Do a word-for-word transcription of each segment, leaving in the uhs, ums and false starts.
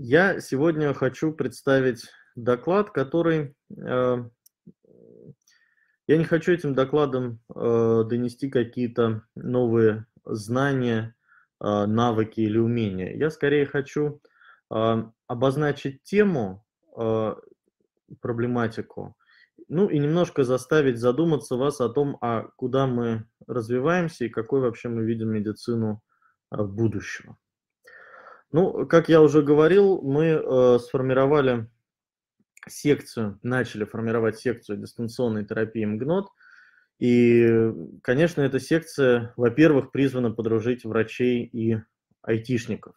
Я сегодня хочу представить доклад, который, э, я не хочу этим докладом, э, донести какие-то новые знания, а, навыки или умения. Я скорее хочу, а, обозначить тему, а, проблематику, ну и немножко заставить задуматься вас о том, а куда мы развиваемся и какой вообще мы видим медицину, а, будущего. Ну, как я уже говорил, мы, э, сформировали секцию, начали формировать секцию дистанционной терапии МГНОТ. И, конечно, эта секция, во-первых, призвана подружить врачей и айтишников.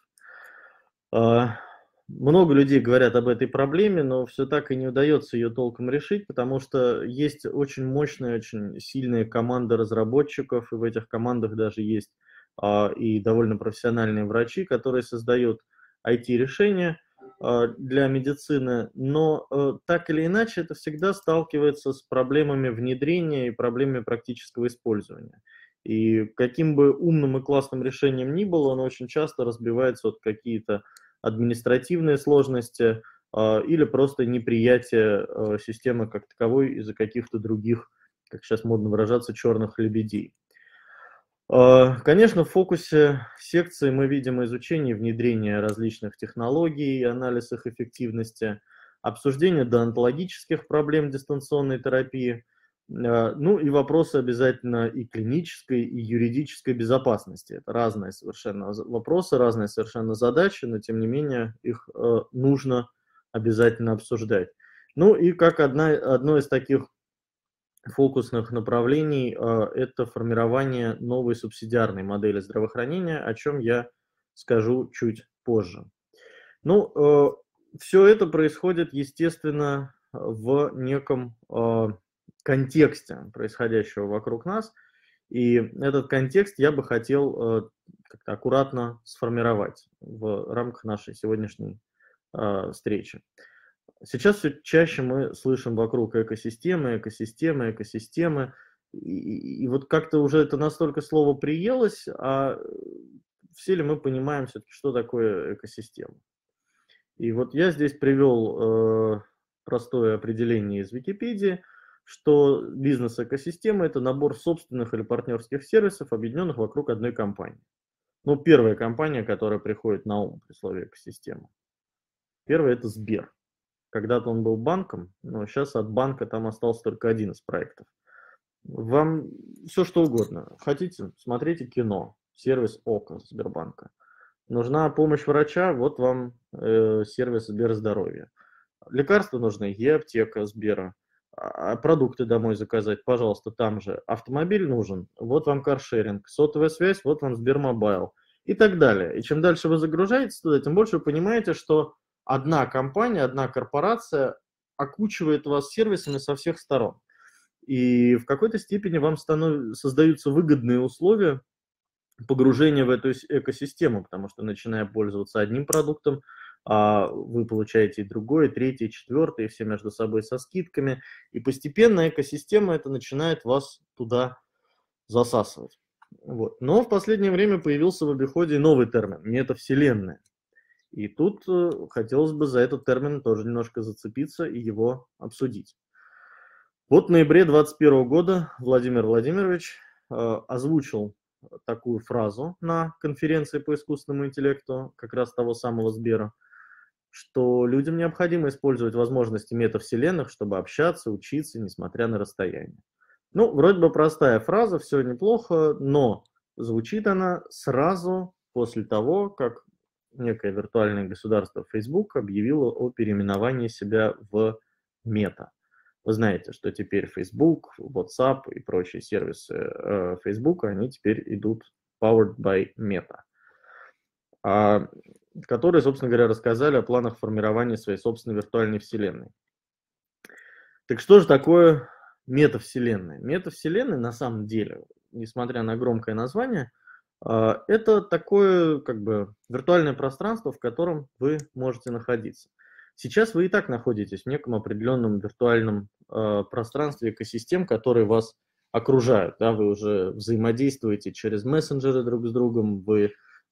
А, много людей говорят об этой проблеме, но все так и не удается ее толком решить, потому что есть очень мощная, очень сильная команда разработчиков, и в этих командах даже есть а, и довольно профессиональные врачи, которые создают ай ти-решения а, для медицины, но э, так или иначе это всегда сталкивается с проблемами внедрения и проблемами практического использования. И каким бы умным и классным решением ни было, оно очень часто разбивается от какие-то административные сложности а, или просто неприятие а, системы как таковой из-за каких-то других, как сейчас модно выражаться, черных лебедей. А, Конечно, в фокусе секции мы видим изучение и внедрение различных технологий, анализ их эффективности, обсуждение деонтологических проблем дистанционной терапии, а, ну и вопросы обязательно и клинической, и юридической безопасности. Это разные совершенно з- вопросы, разные совершенно задачи, но тем не менее их э, нужно обязательно обсуждать. Ну и как одна, одно из таких фокусных направлений а, это формирование новой субсидиарной модели здравоохранения, о чем я скажу чуть позже. Ну, все это происходит, естественно, в неком а, контексте происходящего вокруг нас, и этот контекст я бы хотел э, как-то аккуратно сформировать в рамках нашей сегодняшней а, встречи. Сейчас все чаще мы слышим вокруг экосистемы, экосистемы, экосистемы. И и и вот как-то уже это настолько слово приелось, а, э, все ли мы понимаем все таки что такое экосистема? И вот я здесь привел, э, простое определение из Википедии, что бизнес-экосистема — это набор собственных или партнерских сервисов, объединенных вокруг одной компании. Ну, первая компания, которая приходит на ум при слове экосистема. Первая — это Сбер. Когда-то он был банком, но сейчас от банка там остался только один из проектов. Вам все что угодно. Хотите, смотрите кино, сервис ОКО Сбербанка. Нужна помощь врача, вот вам э, сервис Сберздоровья. Лекарства нужны, Е-аптека Сбера. А а продукты домой заказать, пожалуйста, там же. Автомобиль нужен, вот вам каршеринг. Сотовая связь, вот вам Сбермобайл. И так далее. И чем дальше вы загружаетесь туда, тем больше вы понимаете, что одна компания, одна корпорация окучивает вас сервисами со всех сторон. И в какой-то степени вам станов... создаются выгодные условия погружения в эту с- экосистему, потому что, начиная пользоваться одним продуктом, а, вы получаете и другой, и третий, и четвертый, и все между собой со скидками, и постепенно экосистема это начинает вас туда засасывать. Вот. Но в последнее время появился в обиходе новый термин — метавселенная. И тут э, хотелось бы за этот термин тоже немножко зацепиться и его обсудить. Вот в ноябре двадцать первого года Владимир Владимирович э, озвучил такую фразу на конференции по искусственному интеллекту, как раз того самого Сбера, что людям необходимо использовать возможности метавселенных, чтобы общаться, учиться, несмотря на расстояние. Ну, вроде бы простая фраза, все неплохо, но звучит она сразу после того, как некое виртуальное государство Facebook объявило о переименовании себя в Мета. Вы знаете, что теперь Facebook, WhatsApp и прочие сервисы э, Facebook, они теперь идут powered by Meta, а, которые, собственно говоря, рассказали о планах формирования своей собственной виртуальной вселенной. Так что же такое метавселенная? Метавселенная на самом деле, несмотря на громкое название, а, это такое как бы виртуальное пространство, в котором вы можете находиться. Сейчас вы и так находитесь в неком определенном виртуальном а, пространстве экосистем, которые вас окружают. Да, вы уже взаимодействуете через мессенджеры друг с другом, вы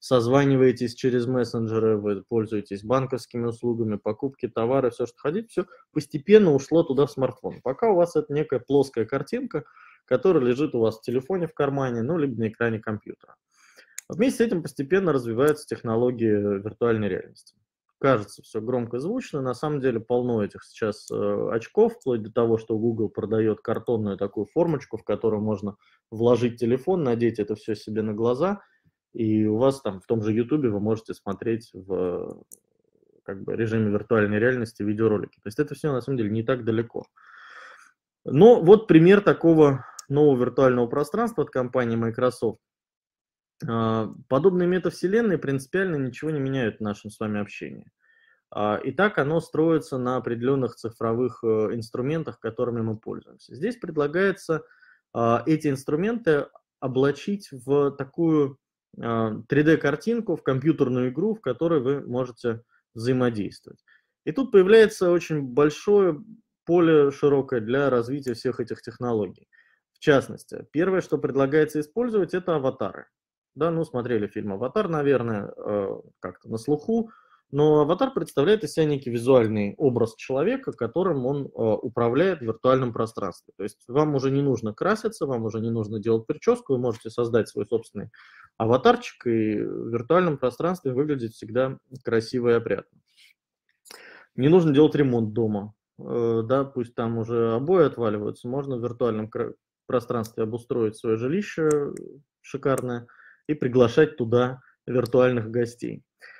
созваниваетесь через мессенджеры, вы пользуетесь банковскими услугами, покупки товара, все, что хотите, все постепенно ушло туда в смартфон. Пока у вас это некая плоская картинка, которая лежит у вас в телефоне в кармане, ну, либо на экране компьютера. Вместе с этим постепенно развиваются технологии виртуальной реальности. Кажется, все громко и звучно, на самом деле полно этих сейчас э, очков, вплоть до того, что Google продает картонную такую формочку, в которую можно вложить телефон, надеть это все себе на глаза, и у вас там в том же YouTube вы можете смотреть в как бы, режиме виртуальной реальности видеоролики. То есть это все на самом деле не так далеко. Но вот пример такого нового виртуального пространства от компании Microsoft. Подобные метавселенные принципиально ничего не меняют в нашем с вами общении. И так оно строится на определенных цифровых инструментах, которыми мы пользуемся. Здесь предлагается эти инструменты облачить в такую три дэ-картинку, в компьютерную игру, в которой вы можете взаимодействовать. И тут появляется очень большое поле широкое для развития всех этих технологий. В частности, первое, что предлагается использовать, это аватары. Да, ну, смотрели фильм «Аватар», наверное, как-то на слуху, но аватар представляет из себя некий визуальный образ человека, которым он управляет в виртуальном пространстве. То есть вам уже не нужно краситься, вам уже не нужно делать прическу, вы можете создать свой собственный аватарчик, и в виртуальном пространстве выглядит всегда красиво и опрятно. Не нужно делать ремонт дома, да, пусть там уже обои отваливаются, можно в виртуальном пространстве обустроить свое жилище шикарное и приглашать туда виртуальных гостей.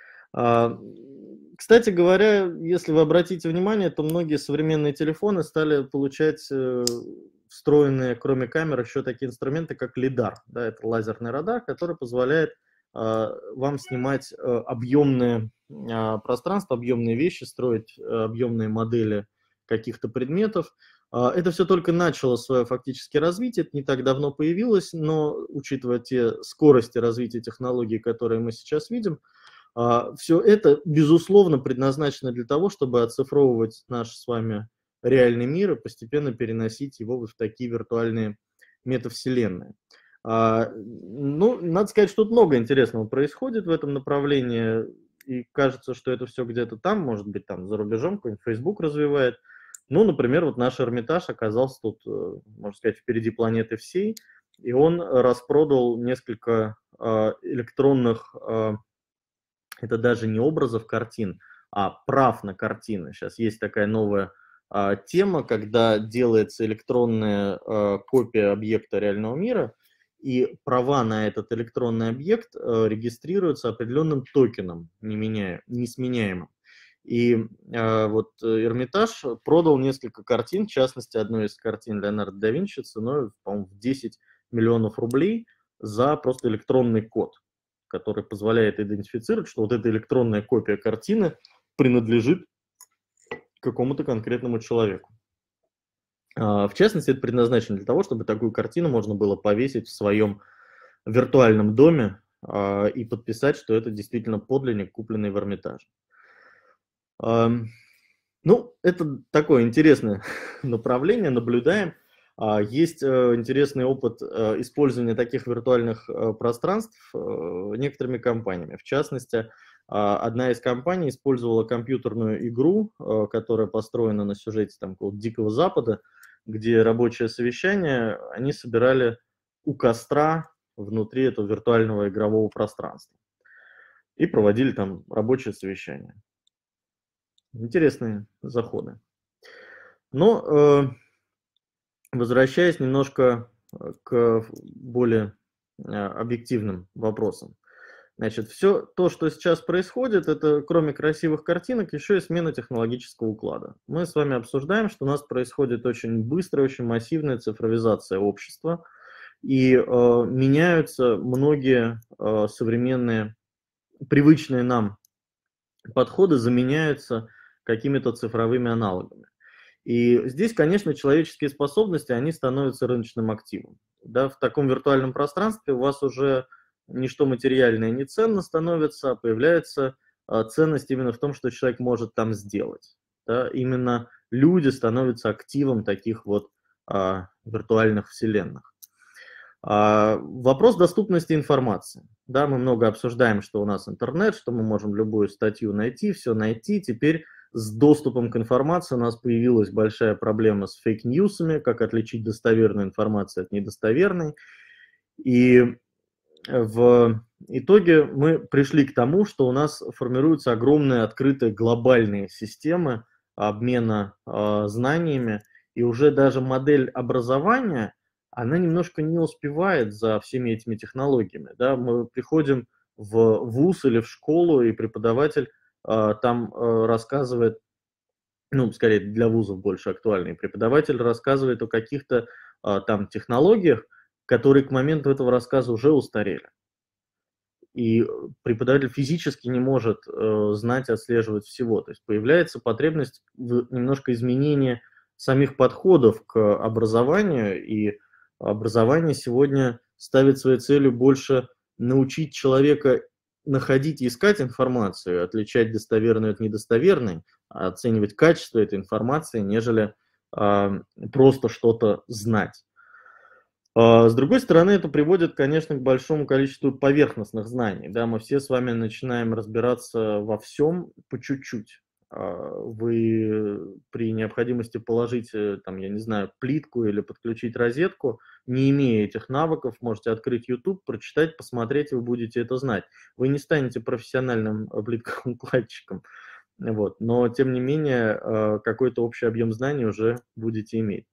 Кстати говоря, если вы обратите внимание, то многие современные телефоны стали получать встроенные, кроме камер, еще такие инструменты, как лидар. Да, это лазерный радар, который позволяет вам снимать объемные пространства, объемные вещи, строить объемные модели каких-то предметов. Это все только начало свое фактически развитие, это не так давно появилось, но учитывая те скорости развития технологий, которые мы сейчас видим, все это, безусловно, предназначено для того, чтобы оцифровывать наш с вами реальный мир и постепенно переносить его в такие виртуальные метавселенные. Ну, надо сказать, что тут много интересного происходит в этом направлении, и кажется, что это все где-то там, может быть, там за рубежом, какой-нибудь Facebook развивает. Ну, например, вот наш Эрмитаж оказался тут, можно сказать, впереди планеты всей, и он распродал несколько электронных, это даже не образов картин, а прав на картины. Сейчас есть такая новая тема, когда делается электронная копия объекта реального мира, и права на этот электронный объект регистрируются определенным токеном, не меняя, несменяемым. И э, вот Эрмитаж продал несколько картин, в частности, одну из картин Леонардо да Винчи ценой, по-моему, в десять миллионов рублей за просто электронный код, который позволяет идентифицировать, что вот эта электронная копия картины принадлежит какому-то конкретному человеку. А, в частности, это предназначено для того, чтобы такую картину можно было повесить в своем виртуальном доме а, и подписать, что это действительно подлинник, купленный в Эрмитаже. Ну, это такое интересное направление, наблюдаем. Есть интересный опыт использования таких виртуальных пространств некоторыми компаниями. В частности, одна из компаний использовала компьютерную игру, которая построена на сюжете там, какого-то Дикого Запада, где рабочее совещание они собирали у костра внутри этого виртуального игрового пространства и проводили там рабочее совещание. Интересные заходы. Но э, возвращаясь немножко к более э, объективным вопросам. Значит, все то, что сейчас происходит, это кроме красивых картинок, еще и смена технологического уклада. Мы с вами обсуждаем, что у нас происходит очень быстрая, очень массивная цифровизация общества, и э, меняются многие э, современные, привычные нам подходы, заменяются какими-то цифровыми аналогами. И здесь, конечно, человеческие способности, они становятся рыночным активом. Да, в таком виртуальном пространстве у вас уже ничто материальное не ценно становится, а появляется а, ценность именно в том, что человек может там сделать. Да, именно люди становятся активом таких вот а, виртуальных вселенных. А, вопрос доступности информации. Да, мы много обсуждаем, что у нас интернет, что мы можем любую статью найти, все найти. Теперь с доступом к информации у нас появилась большая проблема с фейк-ньюсами, как отличить достоверную информацию от недостоверной. И в итоге мы пришли к тому, что у нас формируются огромные открытые глобальные системы обмена э, знаниями, и уже даже модель образования, она немножко не успевает за всеми этими технологиями. Да? Мы приходим в вуз или в школу, и преподаватель э, там э, рассказывает, ну, скорее для вузов больше актуальный, преподаватель рассказывает о каких-то э, там технологиях, которые к моменту этого рассказа уже устарели. И преподаватель физически не может э, знать, отслеживать всего. То есть появляется потребность в немножко изменения самих подходов к образованию, и образование сегодня ставит своей целью больше научить человека находить и искать информацию, отличать достоверную от недостоверной, оценивать качество этой информации, нежели э, просто что-то знать. А, С другой стороны, это приводит, конечно, к большому количеству поверхностных знаний. Да, мы все с вами начинаем разбираться во всем по чуть-чуть. А, Вы при необходимости положить, э, там, я не знаю, плитку или подключить розетку, не имея этих навыков, можете открыть YouTube, прочитать, посмотреть, и вы будете это знать. Вы не станете профессиональным э, плиткоукладчиком, вот, но тем не менее э, какой-то общий объем знаний уже будете иметь.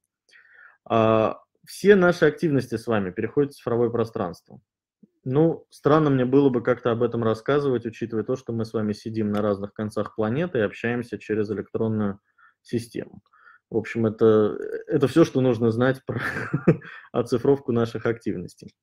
А, Все наши активности с вами переходят в цифровое пространство. Ну, странно мне было бы как-то об этом рассказывать, учитывая то, что мы с вами сидим на разных концах планеты и общаемся через электронную систему. В общем, это, это все, что нужно знать про оцифровку наших активностей.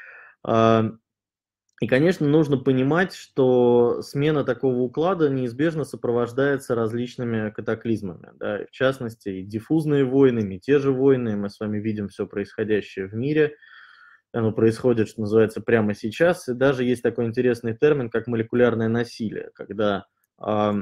А, И, конечно, нужно понимать, что смена такого уклада неизбежно сопровождается различными катаклизмами. Да, и в частности, и диффузные войны, мятежи войны. Мы с вами видим все происходящее в мире. Оно происходит, что называется, прямо сейчас. И даже есть такой интересный термин, как молекулярное насилие, когда а,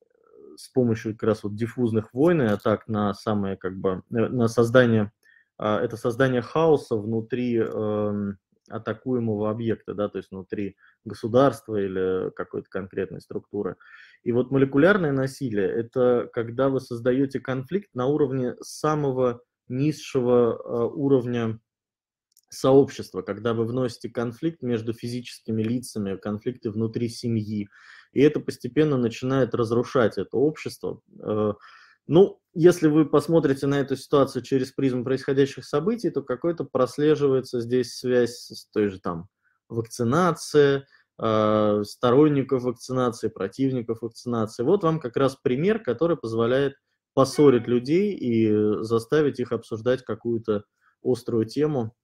с помощью как раз вот диффузных войн и атак на самое, как бы, э, на создание, а, это создание хаоса внутри эм, атакуемого объекта, да, то есть внутри государства или какой-то конкретной структуры. И вот молекулярное насилие – это когда вы создаете конфликт на уровне самого низшего э, уровня сообщества, когда вы вносите конфликт между физическими лицами, конфликты внутри семьи, и это постепенно начинает разрушать это общество. Э, Ну, если вы посмотрите на эту ситуацию через призму происходящих событий, то какой-то прослеживается здесь связь с той же там вакцинацией, э, сторонников вакцинации, противников вакцинации. Вот вам как раз пример, который позволяет поссорить людей и заставить их обсуждать какую-то острую тему.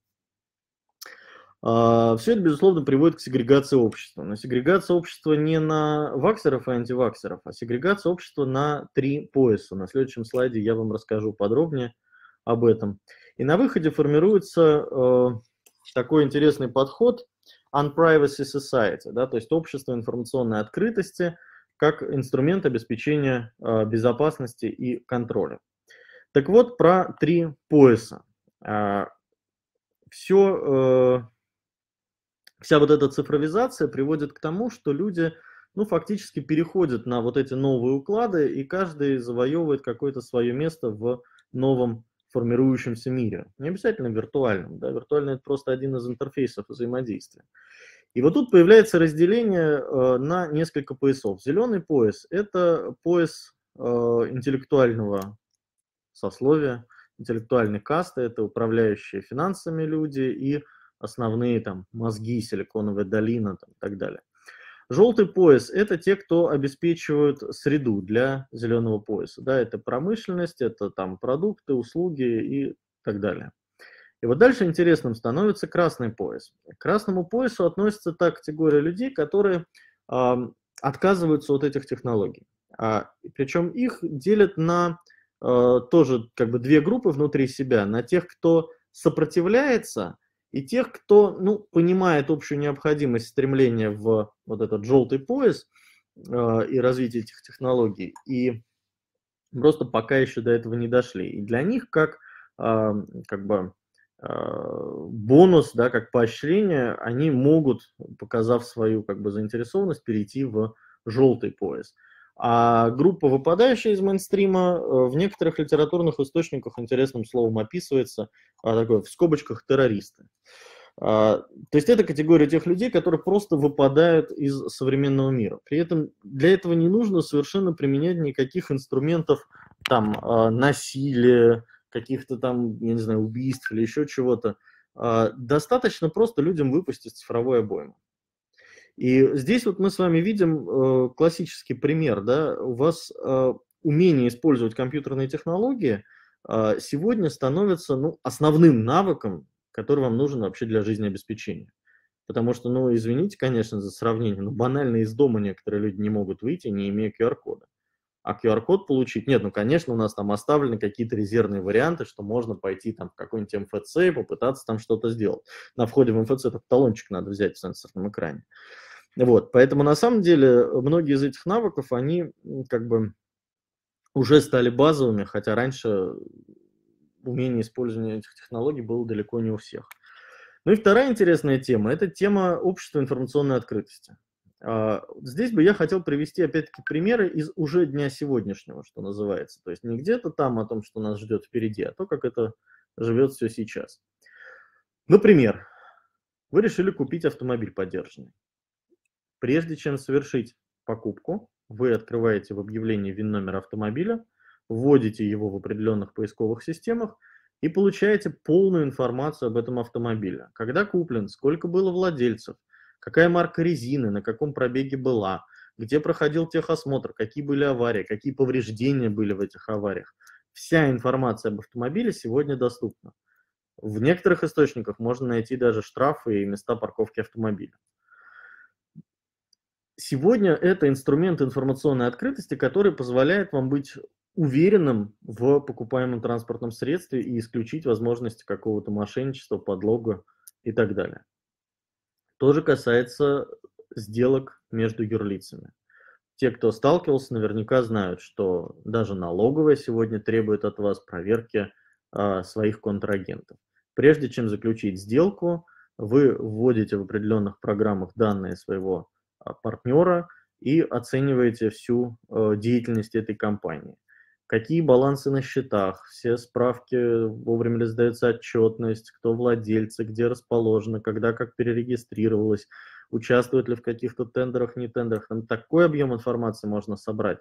А, Все это, безусловно, приводит к сегрегации общества. Но сегрегация общества не на ваксеров и антиваксеров, а сегрегация общества на три пояса. На следующем слайде я вам расскажу подробнее об этом. И на выходе формируется э, такой интересный подход Unprivacy Society, да, то есть общество информационной открытости как инструмент обеспечения э, безопасности и контроля. Так вот, про три пояса. Все Вся вот эта цифровизация приводит к тому, что люди, ну, фактически переходят на вот эти новые уклады, и каждый завоевывает какое-то свое место в новом формирующемся мире. Не обязательно виртуальном, да, виртуальный – это просто один из интерфейсов взаимодействия. И вот тут появляется разделение э, на несколько поясов. Зеленый пояс – это пояс э, интеллектуального сословия, интеллектуальной касты, это управляющие финансами люди и основные там мозги, силиконовая долина там, и так далее. Желтый пояс – это те, кто обеспечивают среду для зеленого пояса. Да, это промышленность, это там продукты, услуги и так далее. И вот дальше интересным становится красный пояс. К красному поясу относится та категория людей, которые э, отказываются от этих технологий. А, причем их делят на э, тоже как бы две группы внутри себя. На тех, кто сопротивляется, и тех, кто, ну, понимает общую необходимость стремления в вот этот желтый пояс э, и развитие этих технологий, и просто пока еще до этого не дошли. И для них как, э, как бы бонус, да, как поощрение, они могут, показав свою как бы заинтересованность, перейти в желтый пояс. А группа, выпадающая из мейнстрима, в некоторых литературных источниках интересным словом описывается, такое в скобочках террористы. То есть это категория тех людей, которые просто выпадают из современного мира. При этом для этого не нужно совершенно применять никаких инструментов там насилия, каких-то там, я не знаю, убийств или еще чего-то. Достаточно просто людям выпустить цифровой обойму. И здесь вот мы с вами видим классический пример, да, у вас умение использовать компьютерные технологии сегодня становится, ну, основным навыком, который вам нужен вообще для жизнеобеспечения. Потому что, ну, извините, конечно, за сравнение, но банально из дома некоторые люди не могут выйти, не имея ку ар-кода. А ку ар-код получить, нет, ну, конечно, у нас там оставлены какие-то резервные варианты, что можно пойти там в какой-нибудь эм эф цэ и попытаться там что-то сделать. На входе в эм эф цэ этот талончик надо взять в сенсорном экране. Вот, поэтому на самом деле многие из этих навыков, они как бы уже стали базовыми, хотя раньше умение использования этих технологий было далеко не у всех. Ну и вторая интересная тема – это тема общества информационной открытости. Здесь бы я хотел привести, опять-таки, примеры из уже дня сегодняшнего, что называется. То есть не где-то там о том, что нас ждет впереди, а то, как это живет все сейчас. Например, вы решили купить автомобиль подержанный. Прежде чем совершить покупку, вы открываете в объявлении ВИН-номер автомобиля, вводите его в определенных поисковых системах и получаете полную информацию об этом автомобиле. Когда куплен, сколько было владельцев, какая марка резины, на каком пробеге была, где проходил техосмотр, какие были аварии, какие повреждения были в этих авариях. Вся информация об автомобиле сегодня доступна. В некоторых источниках можно найти даже штрафы и места парковки автомобиля. Сегодня это инструмент информационной открытости, который позволяет вам быть уверенным в покупаемом транспортном средстве и исключить возможности какого-то мошенничества, подлога и так далее. То же касается сделок между юрлицами. Те, кто сталкивался, наверняка знают, что даже налоговая сегодня требует от вас проверки а, своих контрагентов. Прежде чем заключить сделку, вы вводите в определенных программах данные своего партнера и оцениваете всю э, деятельность этой компании. Какие балансы на счетах, все справки, вовремя ли сдается отчетность, кто владельцы, где расположено, когда как перерегистрировалось, участвует ли в каких-то тендерах, не тендерах. Там такой объем информации можно собрать,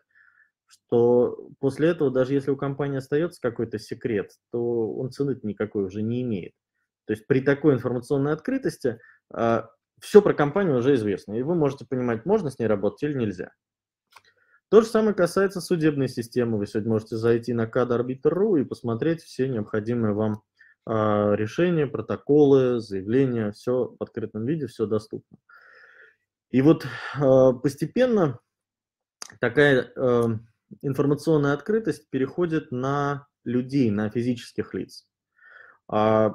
что после этого, даже если у компании остается какой-то секрет, то он цены никакой уже не имеет. То есть при такой информационной открытости э, все про компанию уже известно, и вы можете понимать, можно с ней работать или нельзя. То же самое касается судебной системы. Вы сегодня можете зайти на кад-арбитр точка ру и посмотреть все необходимые вам э, решения, протоколы, заявления, все в открытом виде, все доступно. И вот э, постепенно такая э, информационная открытость переходит на людей, на физических лиц. А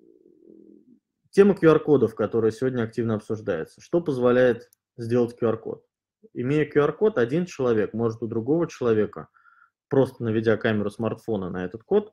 тема ку ар-кодов, которая сегодня активно обсуждается. Что позволяет сделать ку ар-код? Имея ку ар-код, один человек может у другого человека, просто наведя камеру смартфона на этот код,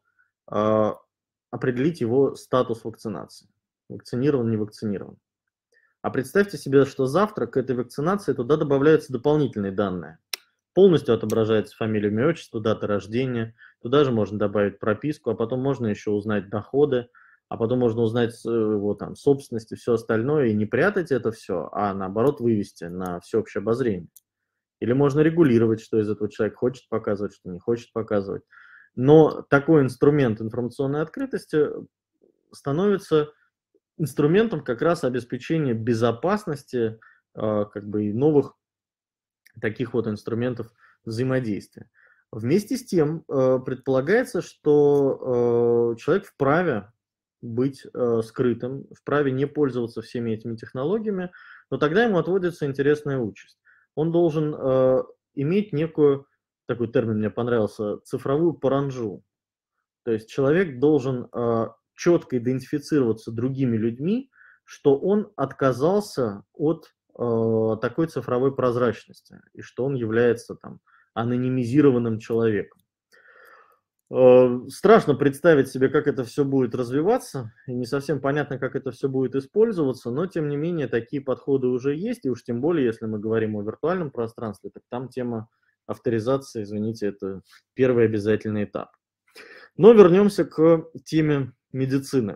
определить его статус вакцинации. Вакцинирован, не вакцинирован. А представьте себе, что завтра к этой вакцинации туда добавляются дополнительные данные. Полностью отображается фамилия, имя, отчество, дата рождения. Туда же можно добавить прописку, а потом можно еще узнать доходы, а потом можно узнать его там собственность и все остальное, и не прятать это все, а наоборот вывести на всеобщее обозрение. Или можно регулировать, что из этого человек хочет показывать, что не хочет показывать. Но такой инструмент информационной открытости становится инструментом как раз обеспечения безопасности, как бы и новых таких вот инструментов взаимодействия. Вместе с тем предполагается, что человек вправе быть э, скрытым, вправе не пользоваться всеми этими технологиями, но тогда ему отводится интересная участь. Он должен э, иметь некую, такой термин мне понравился, цифровую паранжу. То есть человек должен э, четко идентифицироваться другими людьми, что он отказался от э, такой цифровой прозрачности, и что он является там анонимизированным человеком. Э, страшно представить себе, как это все будет развиваться, и не совсем понятно, как это все будет использоваться, но тем не менее такие подходы уже есть, и уж тем более, если мы говорим о виртуальном пространстве, так там тема авторизации, извините, это первый обязательный этап. Но вернемся к теме медицины.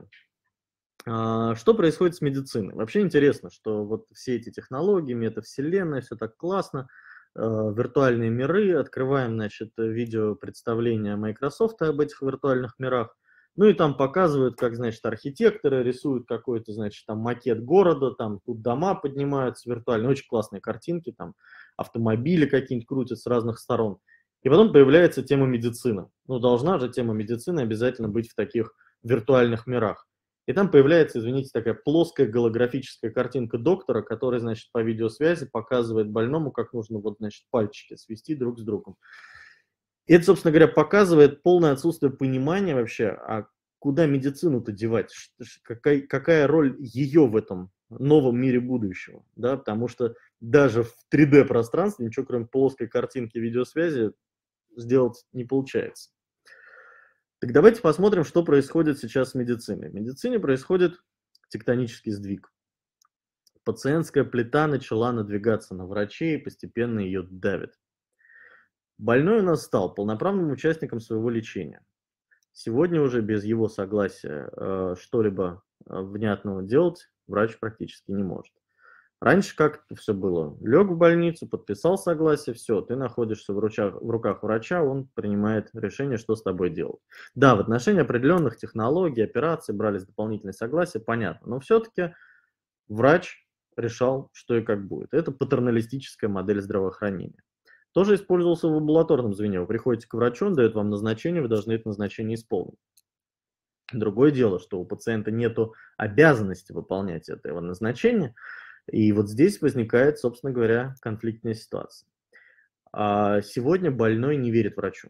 А, Что происходит с медициной? Вообще интересно, что вот все эти технологии, метавселенная, все так классно, э, виртуальные миры, открываем, значит, видео представления Microsoft об этих виртуальных мирах, ну и там показывают, как, значит, архитекторы рисуют какой-то, значит, там макет города, там тут дома поднимаются виртуально, очень классные картинки, там автомобили какие-нибудь крутят с разных сторон. И потом появляется тема медицины. Ну, должна же тема медицины обязательно быть в таких виртуальных мирах. И там появляется, извините, такая плоская голографическая картинка доктора, который, значит, по видеосвязи показывает больному, как нужно вот, значит, пальчики свести друг с другом. И это, собственно говоря, показывает полное отсутствие понимания вообще, а куда медицину-то девать, какая, какая роль ее в этом новом мире будущего, да, потому что даже в три дэ пространстве ничего, кроме плоской картинки видеосвязи, сделать не получается. Так давайте посмотрим, что происходит сейчас в медицине. В медицине происходит тектонический сдвиг. Пациентская плита начала надвигаться на врачей и постепенно ее давит. Больной у нас стал полноправным участником своего лечения. Сегодня уже без его согласия э, что-либо э, внятного делать врач практически не может. Раньше как это все было? Лег в больницу, подписал согласие, все, ты находишься в, ручах, в руках врача, он принимает решение, что с тобой делать. Да, в отношении определенных технологий, операций брались дополнительные согласия, понятно, но все-таки врач решал, что и как будет. Это патерналистическая модель здравоохранения. Тоже использовался в амбулаторном звене. Вы приходите к врачу, он дает вам назначение, вы должны это назначение исполнить. Другое дело, что у пациента нет обязанности выполнять это его назначение, и вот здесь возникает, собственно говоря, конфликтная ситуация. А сегодня больной не верит врачу.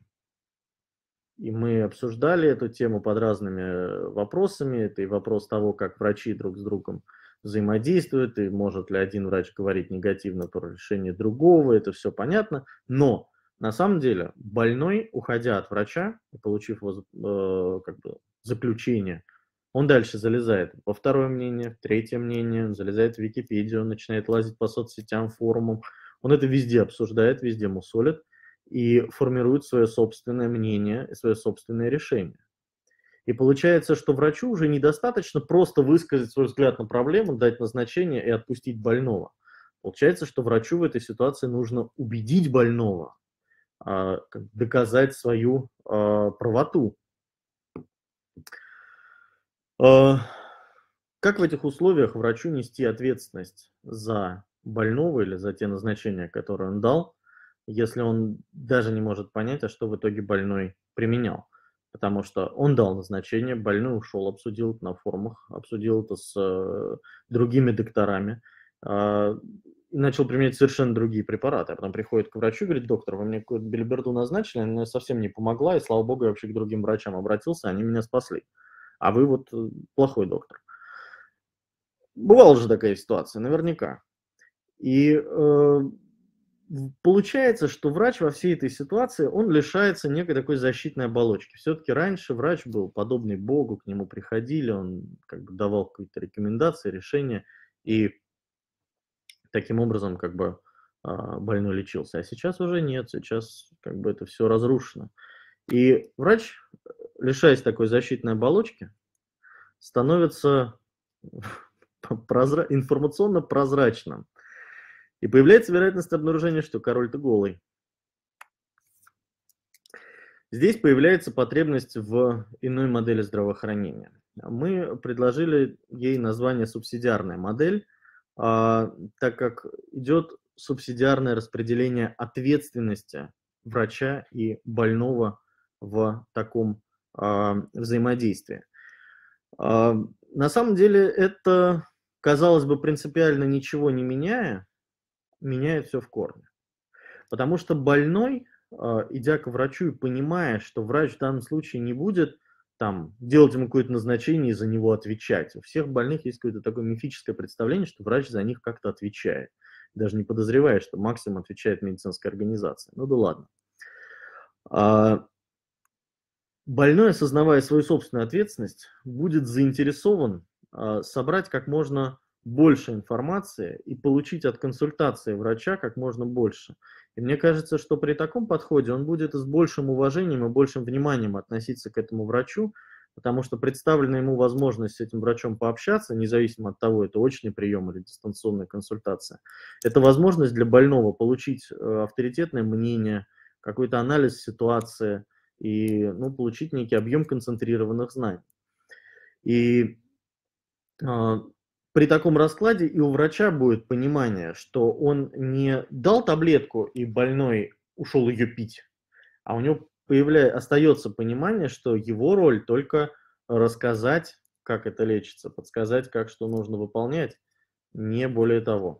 И мы обсуждали эту тему под разными вопросами. Это и вопрос того, как врачи друг с другом взаимодействуют, и может ли один врач говорить негативно про решение другого, это все понятно. Но на самом деле больной, уходя от врача, получив его э, как бы, заключение, он дальше залезает во второе мнение, в третье мнение, он залезает в Википедию, он начинает лазить по соцсетям, форумам. Он это везде обсуждает, везде мусолит и формирует свое собственное мнение и свое собственное решение. И получается, что врачу уже недостаточно просто высказать свой взгляд на проблему, дать назначение и отпустить больного. Получается, что врачу в этой ситуации нужно убедить больного, доказать свою правоту. Как в этих условиях врачу нести ответственность за больного или за те назначения, которые он дал, если он даже не может понять, а что в итоге больной применял? Потому что он дал назначение, больной ушел, обсудил это на форумах, обсудил это с э, другими докторами, э, и начал применять совершенно другие препараты. А потом приходит к врачу и говорит: доктор, вы мне какую-то белиберду назначили, она мне совсем не помогла, и слава богу, я вообще к другим врачам обратился, они меня спасли. А вы вот плохой доктор. Бывала же такая ситуация, наверняка. И э, получается, что врач во всей этой ситуации, он лишается некой такой защитной оболочки. Все-таки раньше врач был подобный Богу, к нему приходили, он как бы давал какие-то рекомендации, решения, и таким образом как бы больной лечился. А сейчас уже нет, сейчас как бы это все разрушено. И врач, лишаясь такой защитной оболочки, становится прозра... информационно прозрачным. И появляется вероятность обнаружения, что король-то голый. Здесь появляется потребность в иной модели здравоохранения. Мы предложили ей название субсидиарная модель, так как идет субсидиарное распределение ответственности врача и больного в таком взаимодействии. На самом деле это, казалось бы, принципиально ничего не меняя, меняет все в корне. Потому что больной, идя к врачу и понимая, что врач в данном случае не будет там делать ему какое-то назначение и за него отвечать. У всех больных есть какое-то такое мифическое представление, что врач за них как-то отвечает. Даже не подозревая, что максимум отвечает медицинская организация. Ну да ладно. Больной, осознавая свою собственную ответственность, будет заинтересован а, собрать как можно больше информации и получить от консультации врача как можно больше. И мне кажется, что при таком подходе он будет с большим уважением и большим вниманием относиться к этому врачу, потому что представлена ему возможность с этим врачом пообщаться, независимо от того, это очный прием или дистанционная консультация. Это возможность для больного получить э, авторитетное мнение, какой-то анализ ситуации, и, ну, получить некий объем концентрированных знаний. И а, при таком раскладе и у врача будет понимание, что он не дал таблетку и больной ушел ее пить, а у него появля... остается понимание, что его роль только рассказать, как это лечится, подсказать, как что нужно выполнять, не более того.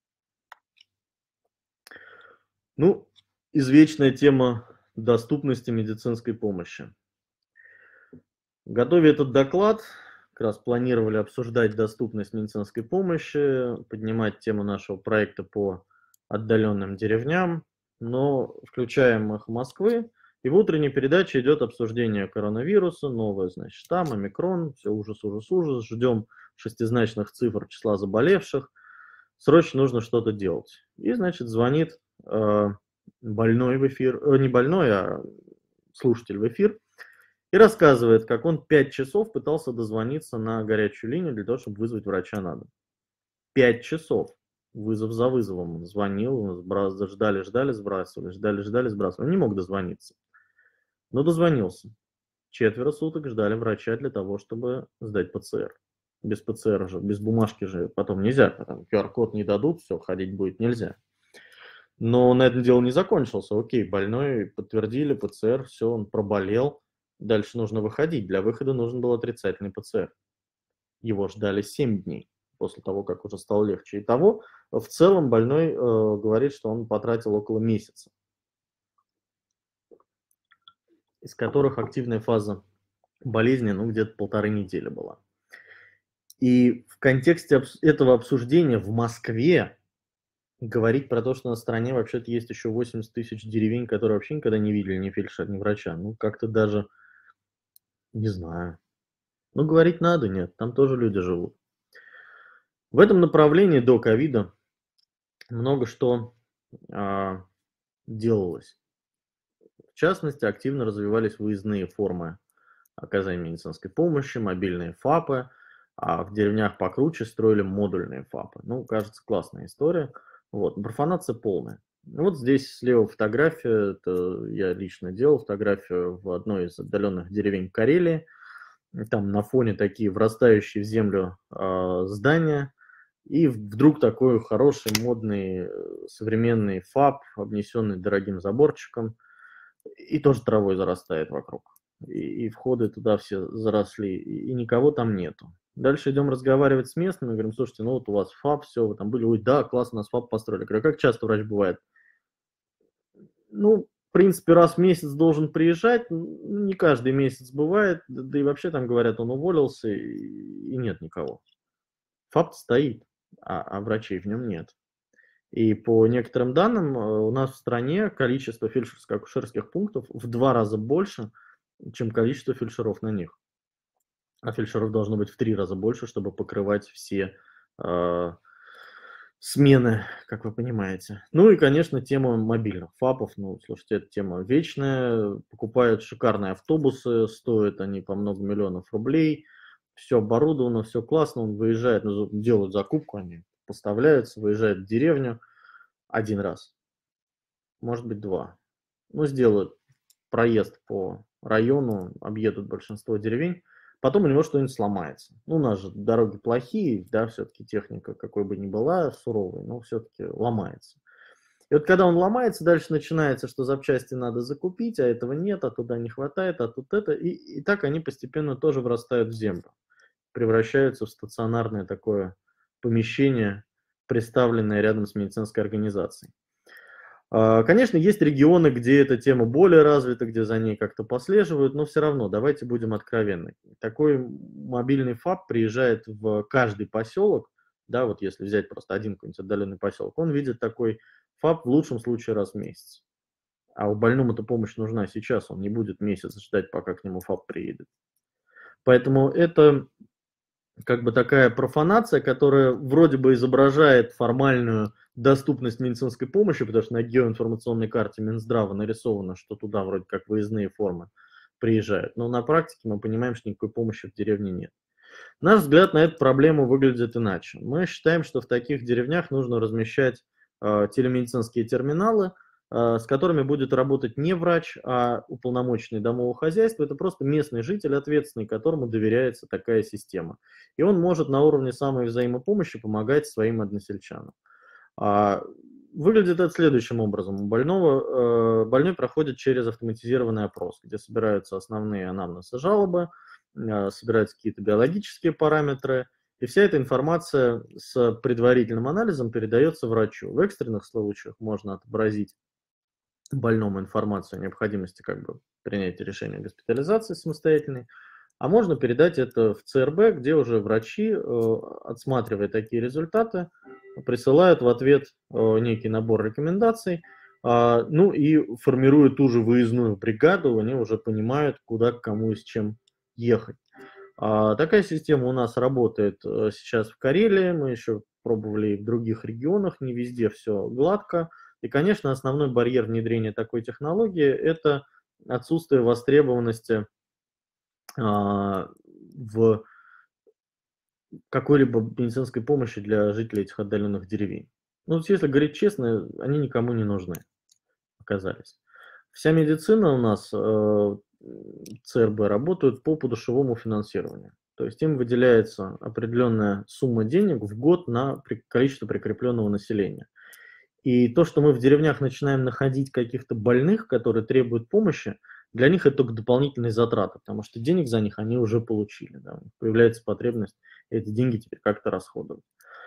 Ну, извечная тема доступности медицинской помощи. Готовя этот доклад, как раз планировали обсуждать доступность медицинской помощи, поднимать тему нашего проекта по отдаленным деревням, но включаем «Эхо Москвы», и в утренней передаче идет обсуждение коронавируса, новое, значит, штамм, омикрон, все ужас, ужас, ужас, ждем шестизначных цифр числа заболевших, срочно нужно что-то делать. И, значит, звонит э, больной в эфир, э, не больной, а слушатель в эфир, и рассказывает, как он пять часов пытался дозвониться на горячую линию для того, чтобы вызвать врача на дом. Пять часов. Вызов за вызовом. Он звонил, сбрас... ждали, ждали, сбрасывали, ждали, ждали, сбрасывали. Он не мог дозвониться. Но дозвонился. Четверо суток ждали врача для того, чтобы сдать ПЦР. Без ПЦР же, без бумажки же потом нельзя. Потом ку ар код не дадут, все, ходить будет нельзя. Но на этом дело не закончился. Окей, больной подтвердили ПЦР, все, он проболел. Дальше нужно выходить. Для выхода нужен был отрицательный ПЦР. Его ждали семь дней после того, как уже стало легче. Итого, в целом больной э, говорит, что он потратил около месяца, из которых активная фаза болезни, ну, где-то полторы недели была. И в контексте обс- этого обсуждения в Москве говорить про то, что на стране вообще-то есть еще восемьдесят тысяч деревень, которые вообще никогда не видели ни фельдшера, ни врача, ну, как-то даже, не знаю. Ну, говорить надо, нет, там тоже люди живут. В этом направлении до ковида много что а, делалось. В частности, активно развивались выездные формы оказания медицинской помощи, мобильные ФАПы, а в деревнях покруче строили модульные ФАПы. Ну, кажется, классная история. Вот, профанация полная. Вот здесь слева фотография, это я лично делал фотографию в одной из отдаленных деревень Карелии. Там на фоне такие врастающие в землю э, здания. И вдруг такой хороший, модный, современный ФАП, обнесенный дорогим заборчиком, и тоже травой зарастает вокруг. И, и входы туда все заросли, и, и никого там нету. Дальше идем разговаривать с местными, говорим, слушайте, ну вот у вас ФАП, все, вы там были, ой, да, классно, нас ФАП построили. Говорю, а как часто врач бывает? Ну, в принципе, раз в месяц должен приезжать, не каждый месяц бывает, да и вообще там говорят, он уволился, и, и нет никого. ФАП стоит, а, а врачей в нем нет. И по некоторым данным, у нас в стране количество фельдшерско-акушерских пунктов в два раза больше, чем количество фельдшеров на них. А фельдшеров должно быть в три раза больше, чтобы покрывать все э, смены, как вы понимаете. Ну и, конечно, тема мобильных ФАПов. Ну, слушайте, эта тема вечная. Покупают шикарные автобусы, стоят они по много миллионов рублей. Все оборудовано, все классно. Он выезжает, ну, делают закупку, они поставляются, выезжают в деревню один раз, может быть, два. Ну, сделают проезд по району, объедут большинство деревень, потом у него что-нибудь сломается. Ну, у нас же дороги плохие, да, все-таки техника, какой бы ни была, суровой, но все-таки ломается. И вот когда он ломается, дальше начинается, что запчасти надо закупить, а этого нет, а туда не хватает, а тут это. И, и так они постепенно тоже врастают в землю, превращаются в стационарное такое помещение, представленное рядом с медицинской организацией. Конечно, есть регионы, где эта тема более развита, где за ней как-то послеживают, но все равно давайте будем откровенны. Такой мобильный ФАП приезжает в каждый поселок, да, вот если взять просто один какой-нибудь отдаленный поселок, он видит такой ФАП в лучшем случае раз в месяц. А у больному эта помощь нужна сейчас, он не будет месяц ждать, пока к нему ФАП приедет. Поэтому это как бы такая профанация, которая вроде бы изображает формальную доступность медицинской помощи, потому что на геоинформационной карте Минздрава нарисовано, что туда вроде как выездные формы приезжают. Но на практике мы понимаем, что никакой помощи в деревне нет. Наш взгляд на эту проблему выглядит иначе. Мы считаем, что в таких деревнях нужно размещать э, телемедицинские терминалы, э, с которыми будет работать не врач, а уполномоченный домового хозяйства. Это просто местный житель ответственный, которому доверяется такая система. И он может на уровне самой взаимопомощи помогать своим односельчанам. А, выглядит это следующим образом. У больного, э, больной проходит через автоматизированный опрос, где собираются основные анамнезы, жалобы, э, собираются какие-то биологические параметры, и вся эта информация с предварительным анализом передается врачу. В экстренных случаях можно отобразить больному информацию о необходимости как бы принятия решения о госпитализации самостоятельной, а можно передать это в ЦРБ, где уже врачи, э, отсматривая такие результаты, присылают в ответ э, некий набор рекомендаций, а, ну и формируя ту же выездную бригаду, они уже понимают, куда, к кому и с чем ехать. А, такая система у нас работает э, сейчас в Карелии, мы еще пробовали и в других регионах, не везде все гладко. И, конечно, основной барьер внедрения такой технологии – это отсутствие востребованности а, в какой-либо медицинской помощи для жителей этих отдаленных деревень. Ну, вот если говорить честно, они никому не нужны оказались. Вся медицина у нас, э, ЦРБ, работают по подушевому финансированию. То есть им выделяется определенная сумма денег в год на при- количество прикрепленного населения. И то, что мы в деревнях начинаем находить каких-то больных, которые требуют помощи, для них это только дополнительные затраты, потому что денег за них они уже получили. Да, у них появляется потребность эти деньги теперь как-то расходовать.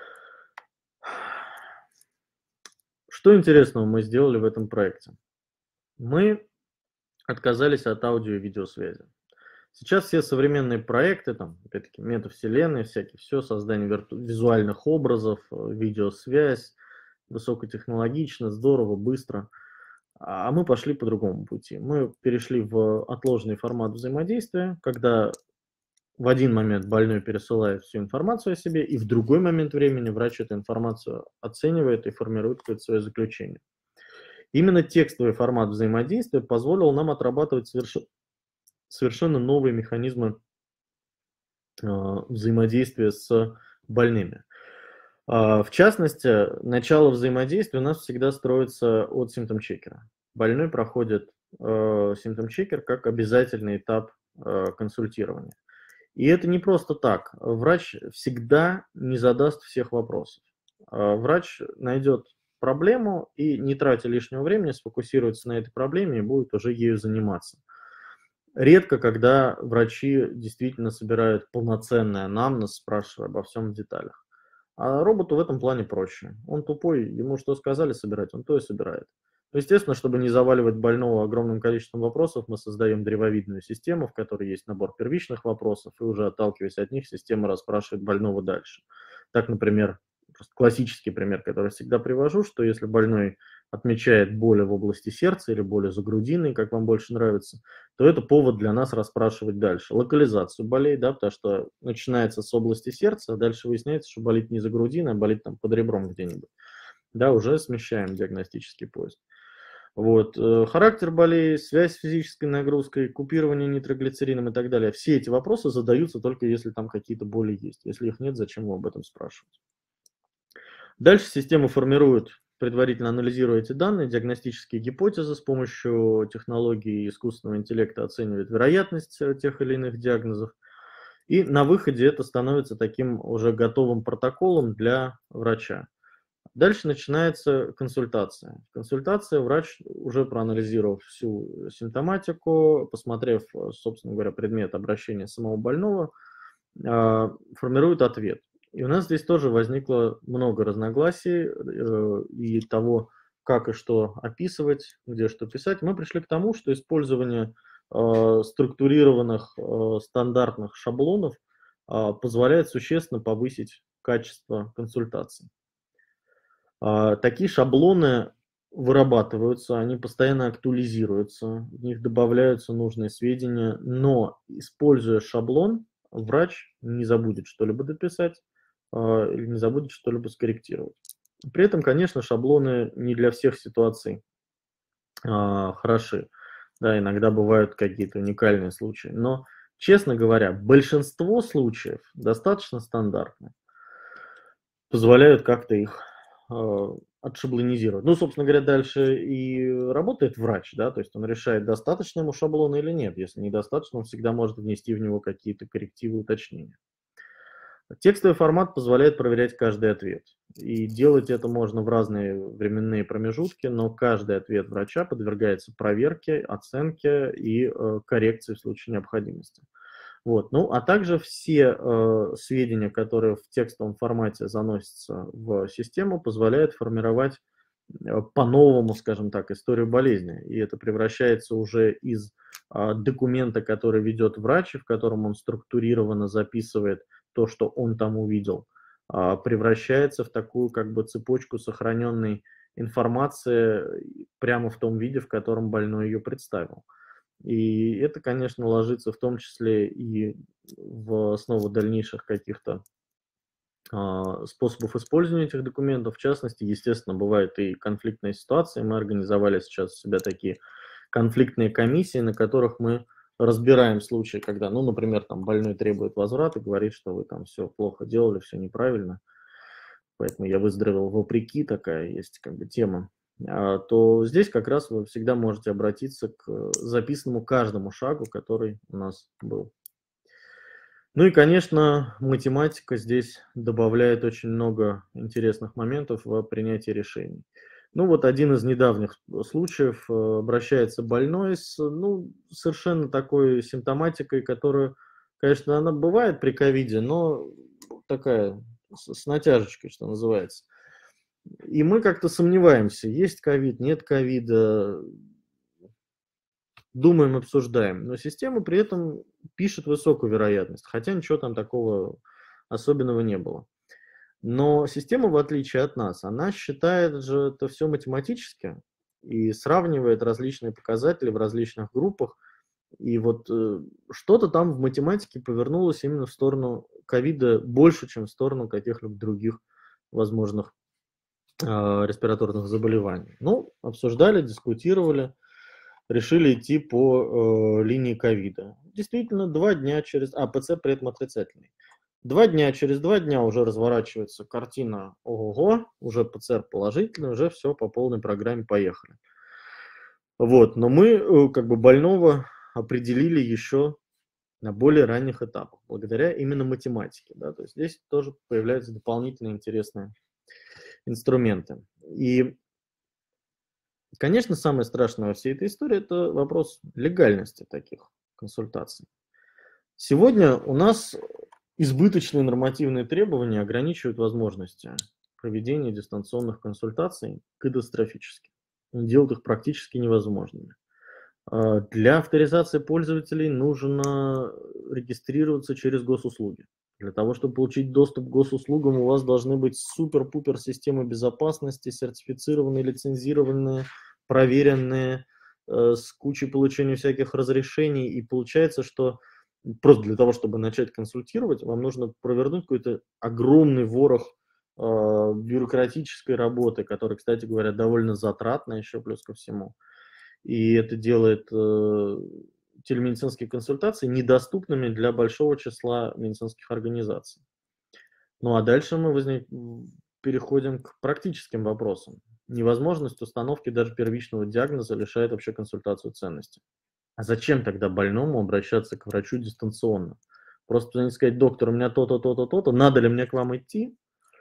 Что интересного мы сделали в этом проекте? Мы отказались от аудио и видеосвязи. Сейчас все современные проекты, там, опять-таки, метавселенные, всякие, все, создание вирту- визуальных образов, э, видеосвязь, высокотехнологично, здорово, быстро. А мы пошли по другому пути. Мы перешли в отложенный формат взаимодействия, когда в один момент больной пересылает всю информацию о себе, и в другой момент времени врач эту информацию оценивает и формирует какое-то свое заключение. Именно текстовый формат взаимодействия позволил нам отрабатывать соверш- совершенно новые механизмы э, взаимодействия с больными. А, В частности, начало взаимодействия у нас всегда строится от симптом-чекера. Больной проходит э, симптом-чекер как обязательный этап э, консультирования. И это не просто так. Врач всегда не задаст всех вопросов. А, Врач найдет проблему и, не тратя лишнего времени, сфокусируется на этой проблеме и будет уже ею заниматься. Редко, когда врачи действительно собирают полноценный анамнез, спрашивая обо всем в деталях. А роботу в этом плане проще. Он тупой, ему что сказали собирать, он то и собирает. Ну, естественно, чтобы не заваливать больного огромным количеством вопросов, мы создаем древовидную систему, в которой есть набор первичных вопросов, и уже отталкиваясь от них, система расспрашивает больного дальше. Так, например, просто классический пример, который всегда привожу, что если больной отмечает боли в области сердца или боли за грудиной, как вам больше нравится, то это повод для нас расспрашивать дальше. Локализацию болей, да, потому что начинается с области сердца, а дальше выясняется, что болит не за грудиной, а болит там под ребром где-нибудь. Да, уже смещаем диагностический поиск. Вот. э, Характер болей, связь с физической нагрузкой, купирование нитроглицерином и так далее. Все эти вопросы задаются только если там какие-то боли есть. Если их нет, зачем вы об этом спрашивать? Дальше система формирует, предварительно анализируя эти данные, диагностические гипотезы с помощью технологий искусственного интеллекта оценивает вероятность э, тех или иных диагнозов. И на выходе это становится таким уже готовым протоколом для врача. Дальше начинается консультация. Консультация врач, уже проанализировав всю симптоматику, посмотрев, э, собственно говоря, предмет обращения самого больного, а, формирует ответ. И у нас здесь тоже возникло много разногласий э, и того, как и что описывать, где что писать. Мы пришли к тому, что использование э, структурированных э, стандартных шаблонов а, позволяет существенно повысить качество консультаций. А, Такие шаблоны вырабатываются, они постоянно актуализируются, в них добавляются нужные сведения, но, используя шаблон, врач не забудет что-либо дописать, а, или не забудет что-либо скорректировать. При этом, конечно, шаблоны не для всех ситуаций а, хороши. Да, иногда бывают какие-то уникальные случаи. Но, честно говоря, большинство случаев достаточно стандартны, позволяют как-то их а, отшаблонизировать. Ну, собственно говоря, дальше и работает врач, да, то есть он решает, достаточно ему шаблона или нет. Если недостаточно, он всегда может внести в него какие-то коррективы, уточнения. Текстовый формат позволяет проверять каждый ответ. И делать это можно в разные временные промежутки, но каждый ответ врача подвергается проверке, оценке и э, коррекции в случае необходимости. Вот. Ну, а также все э, сведения, которые в текстовом формате заносятся в систему, позволяют формировать э, по-новому, скажем так, историю болезни. И это превращается уже из э, документа, который ведет врач, в котором он структурированно записывает то, что он там увидел, а, превращается в такую как бы цепочку сохраненной информации прямо в том виде, в котором больной ее представил. И это, конечно, ложится в том числе и в основу дальнейших каких-то а, способов использования этих документов. В частности, естественно, бывают и конфликтные ситуации. Мы организовали сейчас у себя такие конфликтные комиссии, на которых мы разбираем случаи, когда, ну, например, там больной требует возврата, говорит, что вы там все плохо делали, все неправильно, поэтому я выздоровел вопреки, такая есть как бы тема, а, то здесь как раз вы всегда можете обратиться к э, записанному каждому шагу, который у нас был. Ну и, конечно, математика здесь добавляет очень много интересных моментов в принятии решений. Ну вот один из недавних случаев, э, обращается больной с, ну, совершенно такой симптоматикой, которая, конечно, она бывает при ковиде, но такая с, с натяжечкой, что называется. И мы как-то сомневаемся, есть ковид, нет ковида, думаем, обсуждаем, но система при этом пишет высокую вероятность, хотя ничего там такого особенного не было. Но система, в отличие от нас, она считает же это все математически и сравнивает различные показатели в различных группах. И вот э, что-то там в математике повернулось именно в сторону ковида больше, чем в сторону каких-либо других возможных э, респираторных заболеваний. Ну, обсуждали, дискутировали, решили идти по э, линии ковида. Действительно, два дня через... А, ПЦ при этом отрицательный. Два дня, через два дня уже разворачивается картина, ого-го, уже ПЦР положительный, уже все по полной программе поехали. Вот, но мы э, как бы больного определили еще на более ранних этапах, благодаря именно математике. Да? То есть здесь тоже появляются дополнительные интересные инструменты. И, конечно, самое страшное во всей этой истории – это вопрос легальности таких консультаций. Сегодня у нас избыточные нормативные требования ограничивают возможности проведения дистанционных консультаций катастрофически. Они делают их практически невозможными. А, Для авторизации пользователей нужно регистрироваться через госуслуги. Для того, чтобы получить доступ к госуслугам, у вас должны быть супер-пупер системы безопасности, сертифицированные, лицензированные, проверенные, э, с кучей получения всяких разрешений. И получается, что просто для того, чтобы начать консультировать, вам нужно провернуть какой-то огромный ворох э, бюрократической работы, которая, кстати говоря, довольно затратна еще плюс ко всему. И это делает э, телемедицинские консультации недоступными для большого числа медицинских организаций. Ну а дальше мы возник... переходим к практическим вопросам. Невозможность установки даже первичного диагноза лишает вообще консультацию ценности. А зачем тогда больному обращаться к врачу дистанционно? Просто позвонить и сказать: доктор, у меня то-то, то-то, то-то, надо ли мне к вам идти?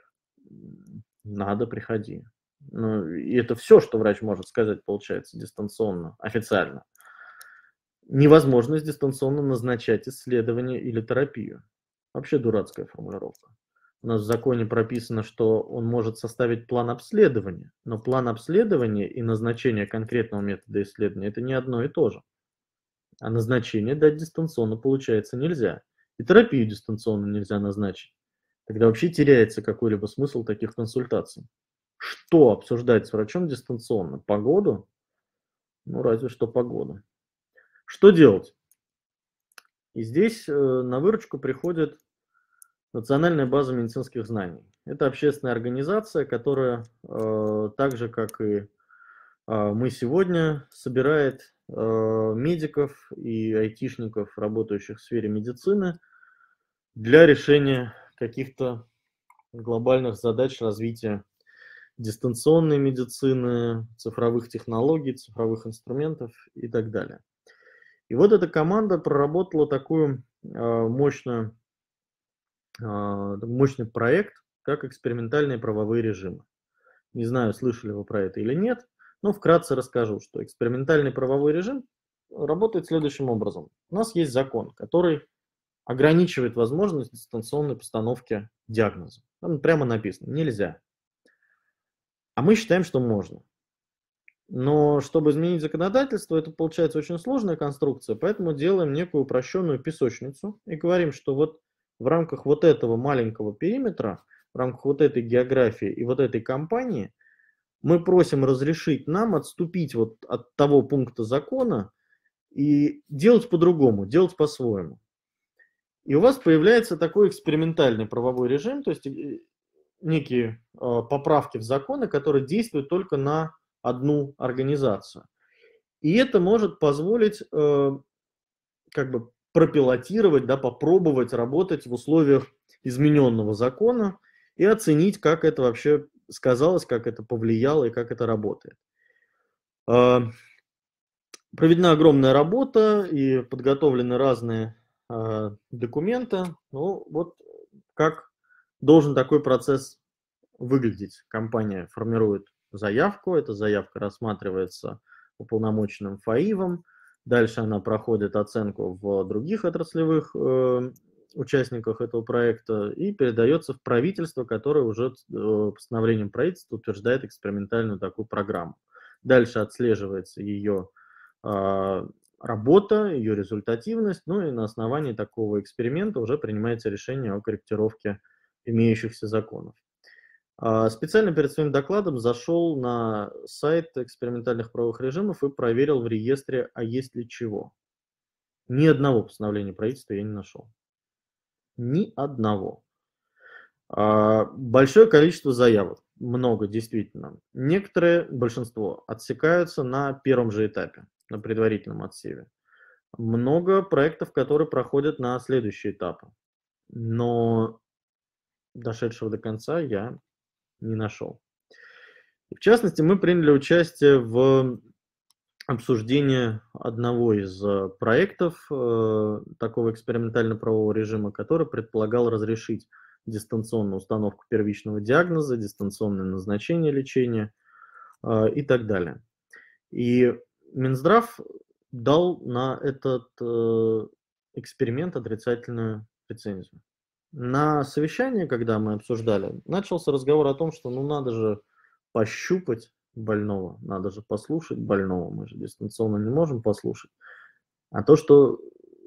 Надо, приходи. Ну, и это все, что врач может сказать, получается, дистанционно, официально. Невозможность дистанционно назначать исследование или терапию. Вообще дурацкая формулировка. У нас в законе прописано, что он может составить план обследования, но план обследования и назначение конкретного метода исследования – это не одно и то же. А назначение дать дистанционно, получается, нельзя. И терапию дистанционно нельзя назначить. Тогда вообще теряется какой-либо смысл таких консультаций. Что обсуждать с врачом дистанционно? Погоду? Ну, разве что погоду. Что делать? И здесь э, на выручку приходит Национальная база медицинских знаний. Это общественная организация, которая э, так же, как и э, мы сегодня, собирает э, медиков и айтишников, работающих в сфере медицины, для решения каких-то глобальных задач развития дистанционной медицины, цифровых технологий, цифровых инструментов и так далее. И вот эта команда проработала такую э, мощную, э, мощный проект, как экспериментальные правовые режимы. Не знаю, слышали вы про это или нет, но вкратце расскажу, что экспериментальный правовой режим работает следующим образом. У нас есть закон, который ограничивает возможность дистанционной постановки диагноза. Там прямо написано «нельзя». А мы считаем, что можно. Но чтобы изменить законодательство, это получается очень сложная конструкция, поэтому делаем некую упрощенную песочницу и говорим, что вот в рамках вот этого маленького периметра, в рамках вот этой географии и вот этой компании мы просим разрешить нам отступить вот от того пункта закона и делать по-другому, делать по-своему. И у вас появляется такой экспериментальный правовой режим, то есть некие э, поправки в законы, которые действуют только на одну организацию. И это может позволить э, как бы пропилотировать, да, попробовать работать в условиях измененного закона и оценить, как это вообще сказалось, как это повлияло и как это работает. Э, проведена огромная работа и подготовлены разные э, документы. Ну, вот как должен такой процесс выглядеть. Компания формирует заявку, эта заявка рассматривается уполномоченным ФАИВом, дальше она проходит оценку в других отраслевых э, участниках этого проекта и передается в правительство, которое уже э, постановлением правительства утверждает экспериментальную такую программу. Дальше отслеживается ее э, работа, ее результативность, ну и на основании такого эксперимента уже принимается решение о корректировке имеющихся законов. Специально перед своим докладом зашел на сайт экспериментальных правовых режимов и проверил в реестре, а есть ли чего. Ни одного постановления правительства я не нашел. Ни одного. Большое количество заявок. Много, действительно. Некоторые, большинство, отсекаются на первом же этапе, на предварительном отсеве. Много проектов, которые проходят на следующие этапы. Но дошедшего до конца я не нашел. В частности, мы приняли участие в обсуждении одного из проектов э, такого экспериментально-правового режима, который предполагал разрешить дистанционную установку первичного диагноза, дистанционное назначение лечения э, и так далее. И Минздрав дал на этот э, эксперимент отрицательную рецензию. На совещании, когда мы обсуждали, начался разговор о том, что ну надо же пощупать больного, надо же послушать больного, мы же дистанционно не можем послушать. А то, что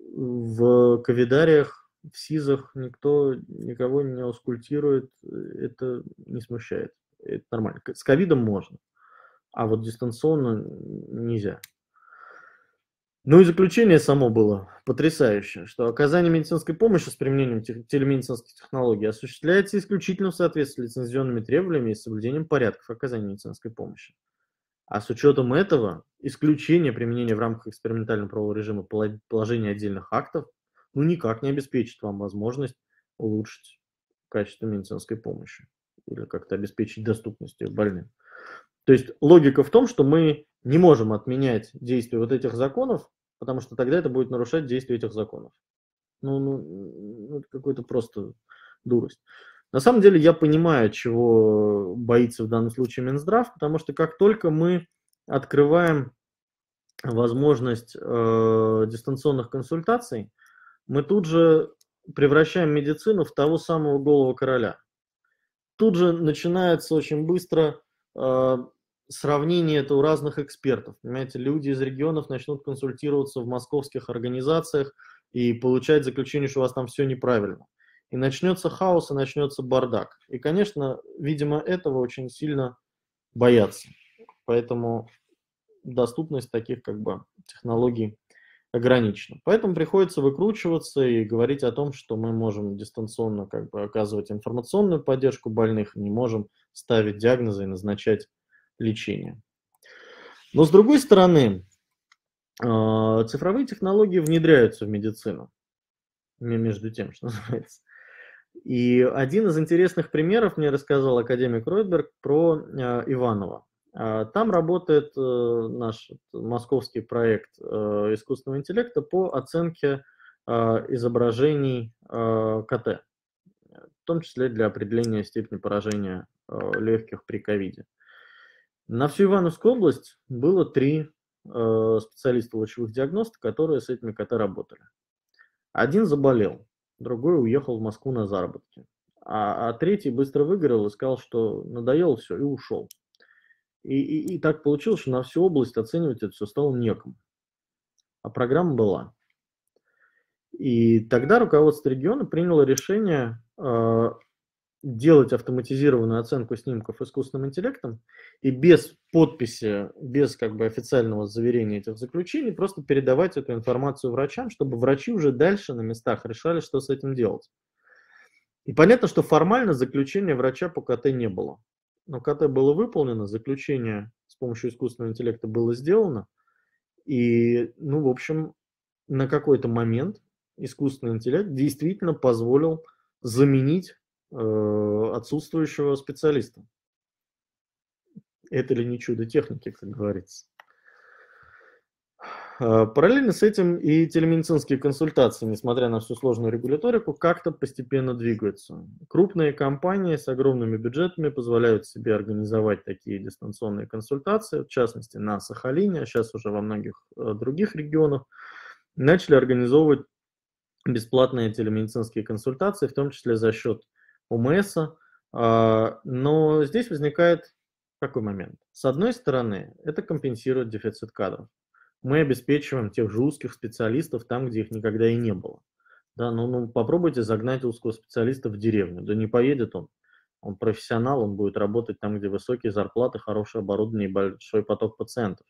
в ковидариях, в СИЗах никто никого не аускультирует, это не смущает, это нормально. С ковидом можно, а вот дистанционно нельзя. Ну и заключение само было потрясающее, что оказание медицинской помощи с применением телемедицинских технологий осуществляется исключительно в соответствии с лицензионными требованиями и соблюдением порядков оказания медицинской помощи. А с учетом этого исключение применения в рамках экспериментального правового режима положения отдельных актов ну никак не обеспечит вам возможность улучшить качество медицинской помощи или как-то обеспечить доступность ее больным. То есть логика в том, что мы не можем отменять действие вот этих законов, потому что тогда это будет нарушать действие этих законов. Ну, ну это какой-то просто дурость. На самом деле я понимаю, чего боится в данном случае Минздрав, потому что как только мы открываем возможность э, дистанционных консультаций, мы тут же превращаем медицину в того самого голого короля. Тут же начинается очень быстро э, сравнение это у разных экспертов. Понимаете, люди из регионов начнут консультироваться в московских организациях и получать заключение, что у вас там все неправильно. и начнется хаос, и начнется бардак. И, конечно, видимо, этого очень сильно боятся. Поэтому доступность таких как бы технологий ограничена. Поэтому приходится выкручиваться и говорить о том, что мы можем дистанционно как бы оказывать информационную поддержку больных, не можем ставить диагнозы и назначать лечение. Но с другой стороны, цифровые технологии внедряются в медицину, между тем, что называется. И один из интересных примеров мне рассказал академик Ройтберг про Иваново. Там работает наш московский проект искусственного интеллекта по оценке изображений КТ, в том числе для определения степени поражения легких при ковиде. На всю Ивановскую область было три специалиста лучевых диагностов, которые с этими КТ работали. Один заболел, другой уехал в Москву на заработки, а, а третий быстро выгорел и сказал, что надоело все, и ушел. И, и, и так получилось, что на всю область оценивать это все стало некому. А программа была. И тогда руководство региона приняло решение э, делать автоматизированную оценку снимков искусственным интеллектом и без подписи, без как бы официального заверения этих заключений просто передавать эту информацию врачам, чтобы врачи уже дальше на местах решали, что с этим делать. И понятно, что формально заключения врача по КТ не было. Но КТ было выполнено, заключение с помощью искусственного интеллекта было сделано. И, ну, в общем, на какой-то момент искусственный интеллект действительно позволил заменить э, отсутствующего специалиста. Это ли не чудо техники, как говорится. Параллельно с этим и телемедицинские консультации, несмотря на всю сложную регуляторику, как-то постепенно двигаются. Крупные компании с огромными бюджетами позволяют себе организовать такие дистанционные консультации, в частности на Сахалине, а сейчас уже во многих других регионах, начали организовывать бесплатные телемедицинские консультации, в том числе за счет ОМС. Но здесь возникает какой момент? С одной стороны, это компенсирует дефицит кадров. Мы обеспечиваем тех же узких специалистов там, где их никогда и не было. Да, ну, ну попробуйте загнать узкого специалиста в деревню. Да не поедет он. Он профессионал, он будет работать там, где высокие зарплаты, хорошее оборудование и большой поток пациентов.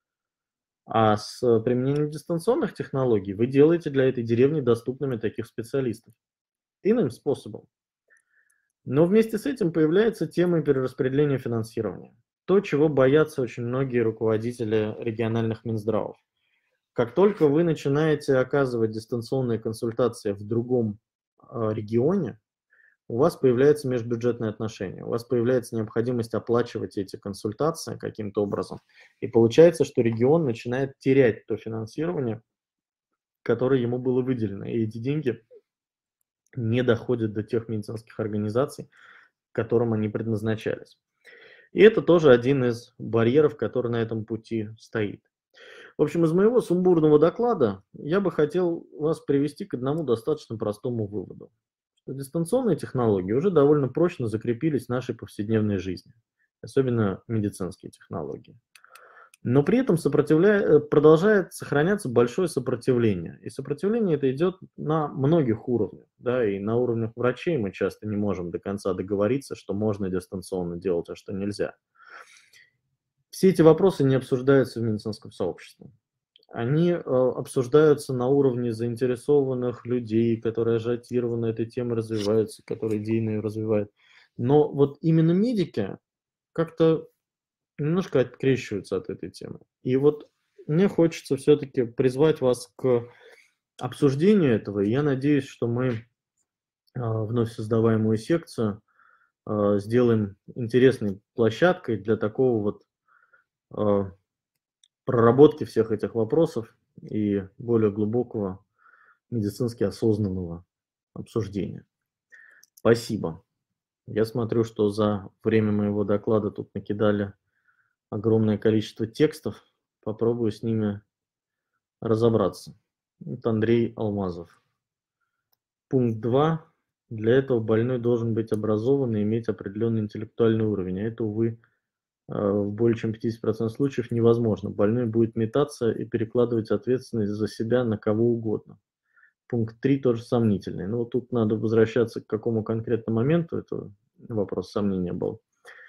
А с применением дистанционных технологий вы делаете для этой деревни доступными таких специалистов. Иным способом. Но вместе с этим появляется тема перераспределения финансирования. То, чего боятся очень многие руководители региональных Минздравов. Как только вы начинаете оказывать дистанционные консультации в другом э, регионе, у вас появляются межбюджетные отношения, у вас появляется необходимость оплачивать эти консультации каким-то образом. И получается, что регион начинает терять то финансирование, которое ему было выделено. И эти деньги не доходят до тех медицинских организаций, которым они предназначались. И это тоже один из барьеров, который на этом пути стоит. В общем, из моего сумбурного доклада я бы хотел вас привести к одному достаточно простому выводу. Что дистанционные технологии уже довольно прочно закрепились в нашей повседневной жизни, особенно медицинские технологии. Но при этом сопротивля... продолжает сохраняться большое сопротивление. И сопротивление это идет на многих уровнях. Да, и на уровнях врачей мы часто не можем до конца договориться, что можно дистанционно делать, а что нельзя. Все эти вопросы не обсуждаются в медицинском сообществе. Они э, обсуждаются на уровне заинтересованных людей, которые ажиотированно этой темой развиваются, которые идейно ее развивают. Но вот именно медики как-то немножко открещиваются от этой темы. И вот мне хочется все-таки призвать вас к обсуждению этого. И я надеюсь, что мы э, вновь создаваемую секцию э, сделаем интересной площадкой для такого вот э, проработки всех этих вопросов и более глубокого медицински осознанного обсуждения. Спасибо. Я смотрю, что за время моего доклада тут накидали огромное количество текстов. Попробую с ними разобраться. Это Андрей Алмазов. Пункт два. Для этого больной должен быть образован и иметь определенный интеллектуальный уровень. А это, увы, в более чем пятидесяти процентах случаев невозможно. Больной будет метаться и перекладывать ответственность за себя на кого угодно. пункт три тоже сомнительный. Но вот тут надо возвращаться к какому конкретному моменту, это вопрос сомнения был.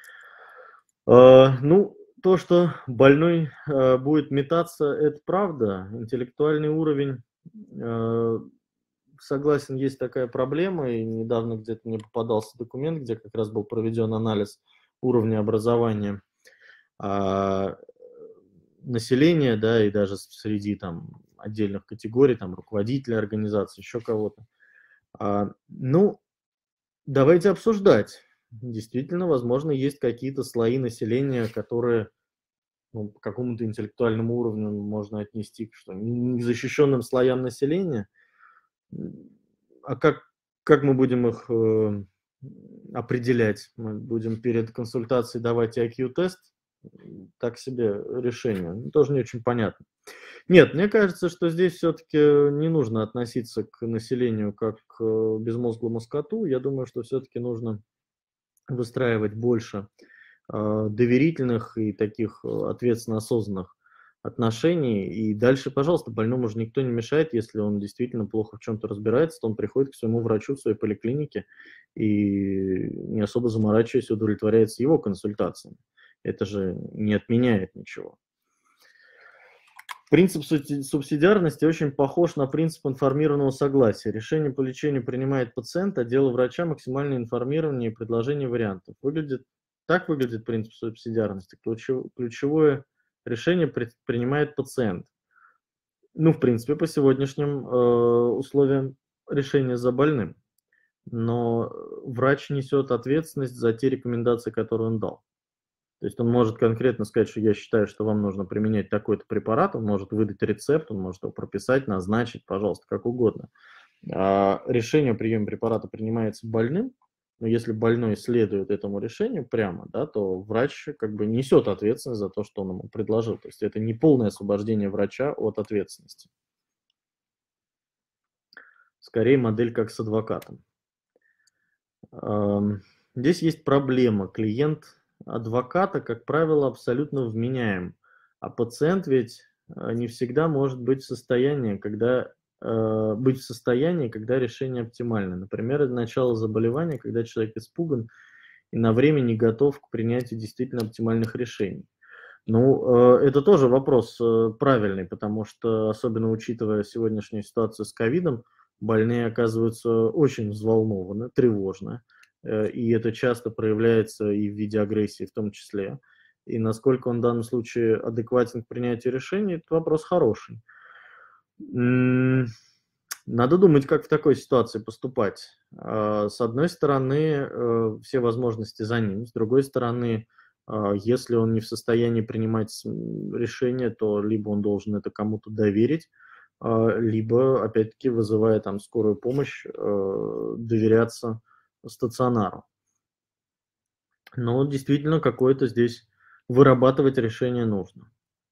А, ну, то, что больной, а, будет метаться, это правда. Интеллектуальный уровень, а, согласен, есть такая проблема, и недавно где-то мне попадался документ, где как раз был проведен анализ уровня образования, а, населения, да, и даже с среди там отдельных категорий, там руководителей организаций, еще кого-то. А, ну, давайте обсуждать. Действительно, возможно, есть какие-то слои населения, которые, ну, по какому-то интеллектуальному уровню можно отнести к что, н незащищенным слоям населения. М, а как как мы будем их, э, определять? Мы будем перед консультацией давать I Q-тест? М, так себе решение, ну, тоже не очень понятно. Нет, мне кажется, что здесь все-таки не нужно относиться к населению как к э, безмозглому скоту. Я думаю, что все-таки нужно выстраивать больше а, доверительных и таких э, ответственно осознанных отношений. И дальше, пожалуйста, больному же никто не мешает, если он действительно плохо в чем-то разбирается, то он приходит к своему врачу в своей поликлинике и, не особо заморачиваясь, удовлетворяется его консультациями. Это же не отменяет ничего. Принцип сути- субсидиарности очень похож на принцип информированного согласия. Решение по лечению принимает пациент, а дело врача максимальное информирование и предложение вариантов. Выглядит, так выглядит принцип субсидиарности. Ключев- ключевое решение при- принимает пациент. Ну, в принципе, по сегодняшним э, условиям решения за больным. Но э, врач несет ответственность за те рекомендации, которые он дал. То есть он может конкретно сказать, что я считаю, что вам нужно применять такой-то препарат, он может выдать рецепт, он может его прописать, назначить, пожалуйста, как угодно. А решение о приеме препарата принимается больным, но если больной следует этому решению прямо, да, то врач как бы несет ответственность за то, что он ему предложил. То есть это не полное освобождение врача от ответственности. Скорее модель как с адвокатом. Ам, Здесь есть проблема. Клиент адвоката, как правило, абсолютно вменяем, а пациент ведь э, не всегда может быть в состоянии, когда э, быть в состоянии, когда решение оптимально. Например, это начало заболевания, когда человек испуган и на время не готов к принятию действительно оптимальных решений. Ну, э, это тоже вопрос э, правильный, потому что, особенно учитывая сегодняшнюю ситуацию с ковидом, больные оказываются очень взволнованы, тревожны, э, и это часто проявляется и в виде агрессии в том числе. И насколько он в данном случае адекватен к принятию решений, это вопрос хороший. М, Надо думать, как в такой ситуации поступать. А, С одной стороны, э, все возможности за ним, с другой стороны, а, если он не в состоянии принимать с- м, решения, то либо он должен это кому-то доверить, а, либо, опять-таки, вызывая там скорую помощь, э, доверяться стационару. Но действительно, какое-то здесь вырабатывать решение нужно.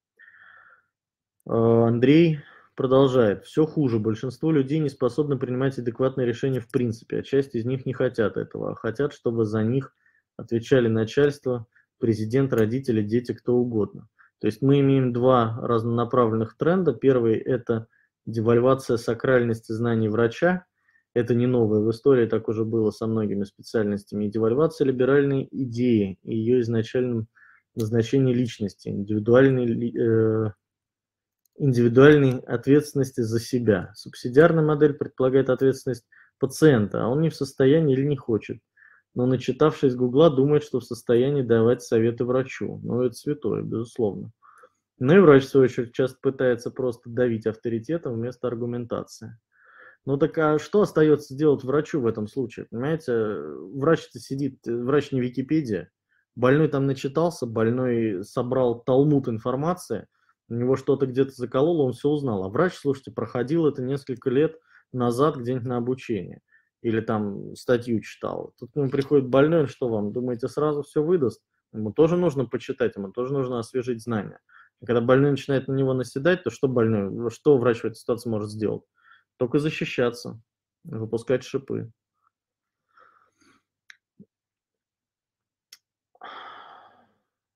А, Андрей продолжает. Все хуже. Большинство людей не способны принимать адекватные решения в принципе, а часть из них не хотят этого, а хотят, чтобы за них отвечали начальство, президент, родители, дети, кто угодно. То есть мы имеем два разнонаправленных тренда. Первый – это девальвация сакральности знаний врача. Это не новое в истории, так уже было со многими специальностями. И девальвация либеральной идеи и ее изначальном назначении личности, индивидуальной ли- э, индивидуальной ответственности за себя. Субсидиарная модель предполагает ответственность пациента, а он не в состоянии или не хочет. Но начитавшись Гугла, думает, что в состоянии давать советы врачу. Ну, это святое, безусловно. Ну и врач, в свою очередь, часто пытается просто давить авторитетом вместо аргументации. Ну так а что остается делать врачу в этом случае? Понимаете, врач-то сидит, э, врач не Википедия, больной там начитался, больной собрал талмуд информации, у него что-то где-то закололо, он все узнал. А врач, слушайте, проходил это несколько лет назад где-нибудь на обучение. Или там статью читал. Тут к нему приходит больной, он что вам, думаете, сразу все выдаст? Ему тоже нужно почитать, ему тоже нужно освежить знания. И когда больной начинает на него наседать, то что больной, что врач в этой ситуации может сделать? Только защищаться, выпускать шипы.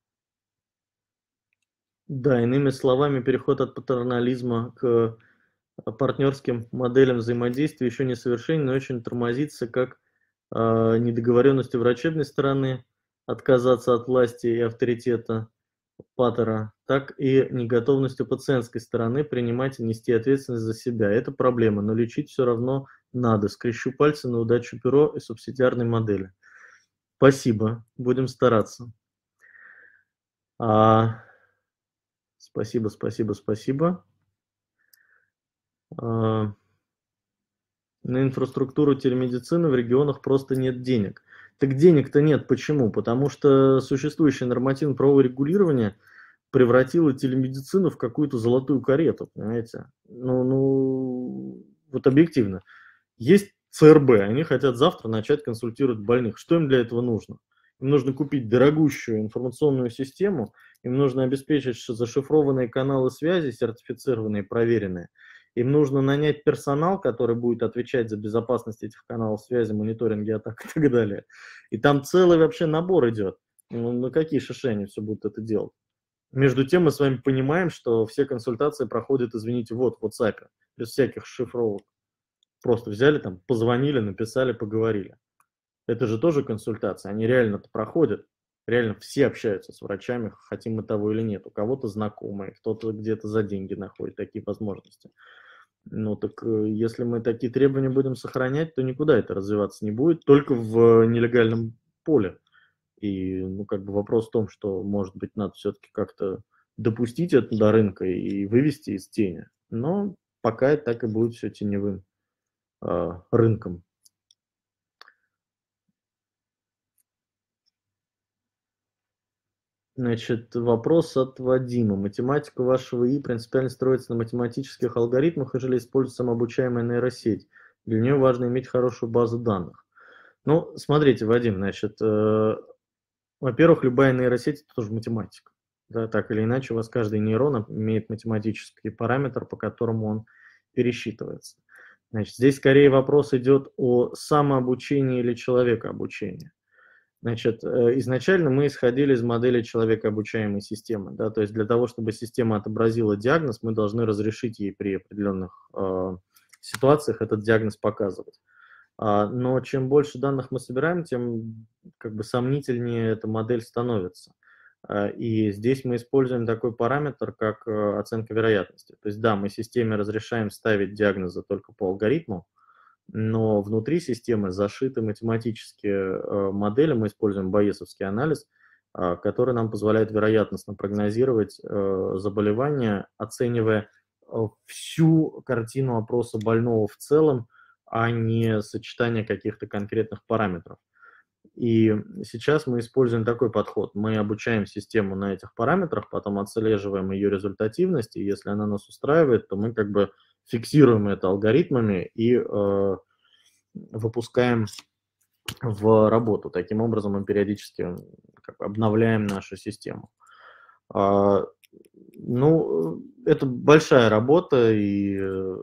Да, иными словами, переход от патернализма к, партнерским моделям взаимодействия еще несовершенен, но очень тормозится как э, недоговоренностью врачебной стороны отказаться от власти и авторитета патера, так и неготовностью пациентской стороны принимать и нести ответственность за себя. Это проблема, но лечить все равно надо. Скрещу пальцы на удачу перо и субсидиарной модели. Спасибо, будем стараться. А, спасибо, спасибо, спасибо. А, на инфраструктуру телемедицины в регионах просто нет денег. Так денег-то нет. Почему? Потому что существующее нормативно-правовое регулирование превратило телемедицину в какую-то золотую карету, понимаете? Ну, ну, вот объективно. Есть ЦРБ, они хотят завтра начать консультировать больных. Что им для этого нужно? Им нужно купить дорогущую информационную систему, им нужно обеспечить зашифрованные каналы связи, сертифицированные, проверенные. Им нужно нанять персонал, который будет отвечать за безопасность этих каналов связи, мониторинги атак и так далее. И там целый вообще набор идет. Ну, на какие шиши они все будут это делать? Между тем мы с вами понимаем, что все консультации проходят, извините, вот в WhatsApp, без всяких шифровок. Просто взяли там, позвонили, написали, поговорили. Это же тоже консультация, они реально-то проходят. Реально все общаются с врачами, хотим мы того или нет. У кого-то знакомые, кто-то где-то за деньги находит такие возможности. Ну так если мы такие требования будем сохранять, то никуда это развиваться не будет, только в нелегальном поле. И ну как бы вопрос в том, что может быть надо все-таки как-то допустить это до рынка и вывести из тени. Но пока так и будет все теневым э, рынком. Значит, вопрос от Вадима. Математика вашего ИИ принципиально строится на математических алгоритмах, ежели используется самообучаемая нейросеть. Для нее важно иметь хорошую базу данных. Ну, смотрите, Вадим, значит, э, во-первых, любая нейросеть – это тоже математика. Да, так или иначе, у вас каждый нейрон имеет математический параметр, по которому он пересчитывается. Значит, здесь скорее вопрос идет о самообучении или человекообучении. Значит, изначально мы исходили из модели человекообучаемой системы, да, то есть для того, чтобы система отобразила диагноз, мы должны разрешить ей при определенных э, ситуациях этот диагноз показывать. А, но чем больше данных мы собираем, тем как бы сомнительнее эта модель становится. А, и здесь мы используем такой параметр, как э, оценка вероятности. То есть да, мы системе разрешаем ставить диагнозы только по алгоритму, но внутри системы зашиты математические э, модели, мы используем байесовский анализ, э, который нам позволяет вероятностно прогнозировать э, заболевание, оценивая э, всю картину опроса больного в целом, а не сочетание каких-то конкретных параметров. И сейчас мы используем такой подход. Мы обучаем систему на этих параметрах, потом отслеживаем ее результативность, и если она нас устраивает, то мы как бы фиксируем это алгоритмами и э, выпускаем в работу. Таким образом мы периодически как бы обновляем нашу систему. А, ну, это большая работа, и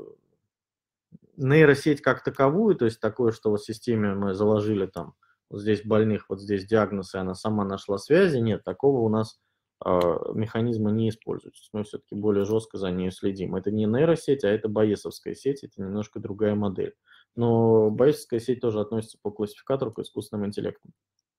нейросеть как таковую, то есть такое, что в системе мы заложили там вот здесь больных, вот здесь диагноз, и она сама нашла связи, нет, такого у нас э, механизма не используется. Мы все-таки более жестко за ней следим. Это не нейросеть, а это байесовская сеть, это немножко другая модель. Но байесовская сеть тоже относится по классификатору к искусственному интеллекту.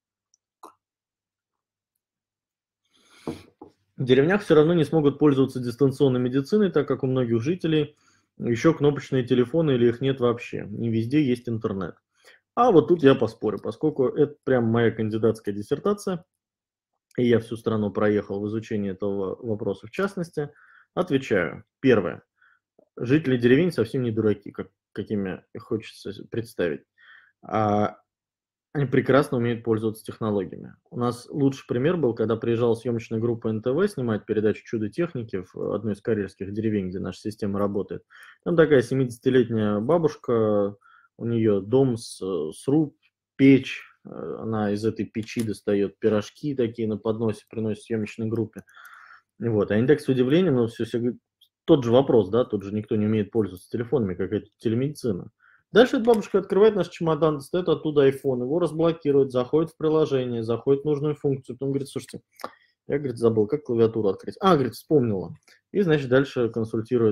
В деревнях все равно не смогут пользоваться дистанционной медициной, так как у многих жителей еще кнопочные телефоны или их нет вообще. Не везде есть интернет. А вот тут я поспорю, поскольку это прям моя кандидатская диссертация, и я всю страну проехал в изучении этого вопроса в частности, отвечаю. Первое. Жители деревень совсем не дураки, как, какими хочется представить. А, они прекрасно умеют пользоваться технологиями. У нас лучший пример был, когда приезжала съемочная группа эн тэ вэ снимать передачу «Чудо техники» в одной из карельских деревень, где наша система работает. Там такая семидесятилетняя бабушка, у нее дом с сруб, печь, она из этой печи достает пирожки такие на подносе, приносит съемочной группе. Вот. Они так с удивлением, ну, все, все, тот же вопрос, да, тут же никто не умеет пользоваться телефонами, какая-то телемедицина. Дальше эта бабушка открывает наш чемодан, достает оттуда iPhone, его разблокирует, заходит в приложение, заходит в нужную функцию, потом говорит, слушайте, я, говорит, забыл, как клавиатуру открыть. А, говорит, вспомнила. И, значит, дальше консультирует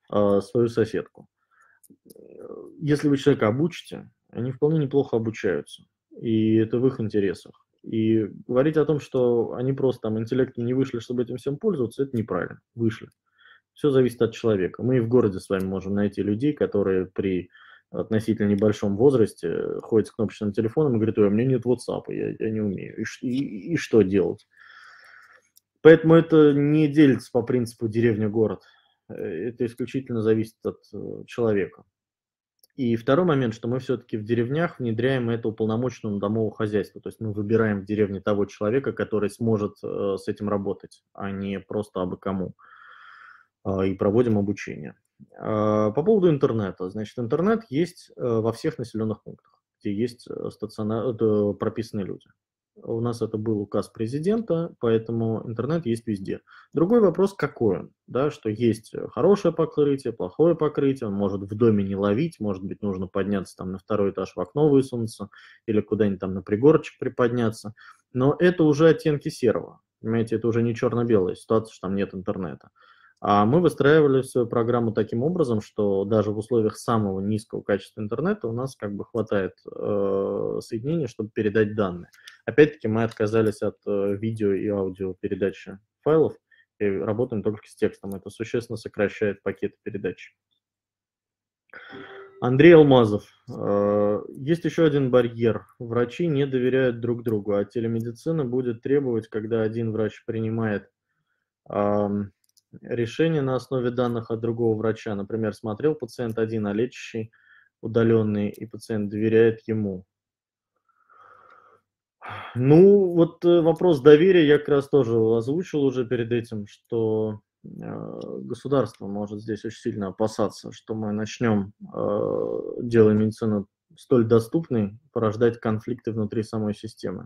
а, свою соседку. Если вы человека обучите, они вполне неплохо обучаются, и это в их интересах. И говорить о том, что они просто там интеллектом не вышли, чтобы этим всем пользоваться, это неправильно. Вышли. Все зависит от человека. Мы и в городе с вами можем найти людей, которые при относительно небольшом возрасте ходят с кнопочным телефоном и говорят: ой, у меня нет WhatsApp, я, я не умею. И, ш- и- и что делать? Поэтому это не делится по принципу деревня-город. Э, Это исключительно зависит от э, человека. И второй момент, что мы все-таки в деревнях внедряем это уполномоченному домового хозяйства. То есть мы выбираем в деревне того человека, который сможет э, с этим работать, а не просто абы кому. А, и проводим обучение. А, По поводу интернета. Значит, интернет есть э, во всех населенных пунктах, где есть э, стациона- это прописанные люди. У нас это был указ президента, поэтому интернет есть везде. Другой вопрос, какой он, да, что есть э, хорошее покрытие, плохое покрытие, он может в доме не ловить, может быть, нужно подняться там на второй этаж, в окно высунуться или куда-нибудь там на пригорочек приподняться, но это уже оттенки серого, понимаете, это уже не черно-белая ситуация, что там нет интернета. А мы выстраивали свою программу таким образом, что даже в условиях самого низкого качества интернета у нас как бы хватает э, соединения, чтобы передать данные. Опять-таки мы отказались от э, видео и аудио передачи файлов и работаем только с текстом. Это существенно сокращает пакеты передачи. Андрей Алмазов. Э, Есть еще один барьер. Врачи не доверяют друг другу, а телемедицина будет требовать, когда один врач принимает ам, решение на основе данных от другого врача. Например, смотрел пациент один, а лечащий удаленный, и пациент доверяет ему. Ну, вот э, вопрос доверия я как раз тоже озвучил уже перед этим, что э, государство может здесь очень сильно опасаться, что мы начнем, э, делая медицину столь доступной, порождать конфликты внутри самой системы.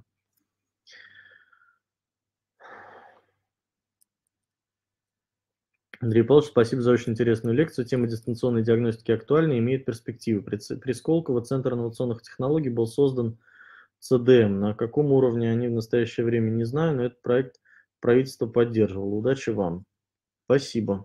Андрей Павлович, спасибо за очень интересную лекцию. Тема дистанционной диагностики актуальна и имеет перспективу. При, Ц- при Сколково Центр инновационных технологий был создан С Д М. На каком уровне они в настоящее время, не знаю, но этот проект правительство поддерживало. Удачи вам. Спасибо.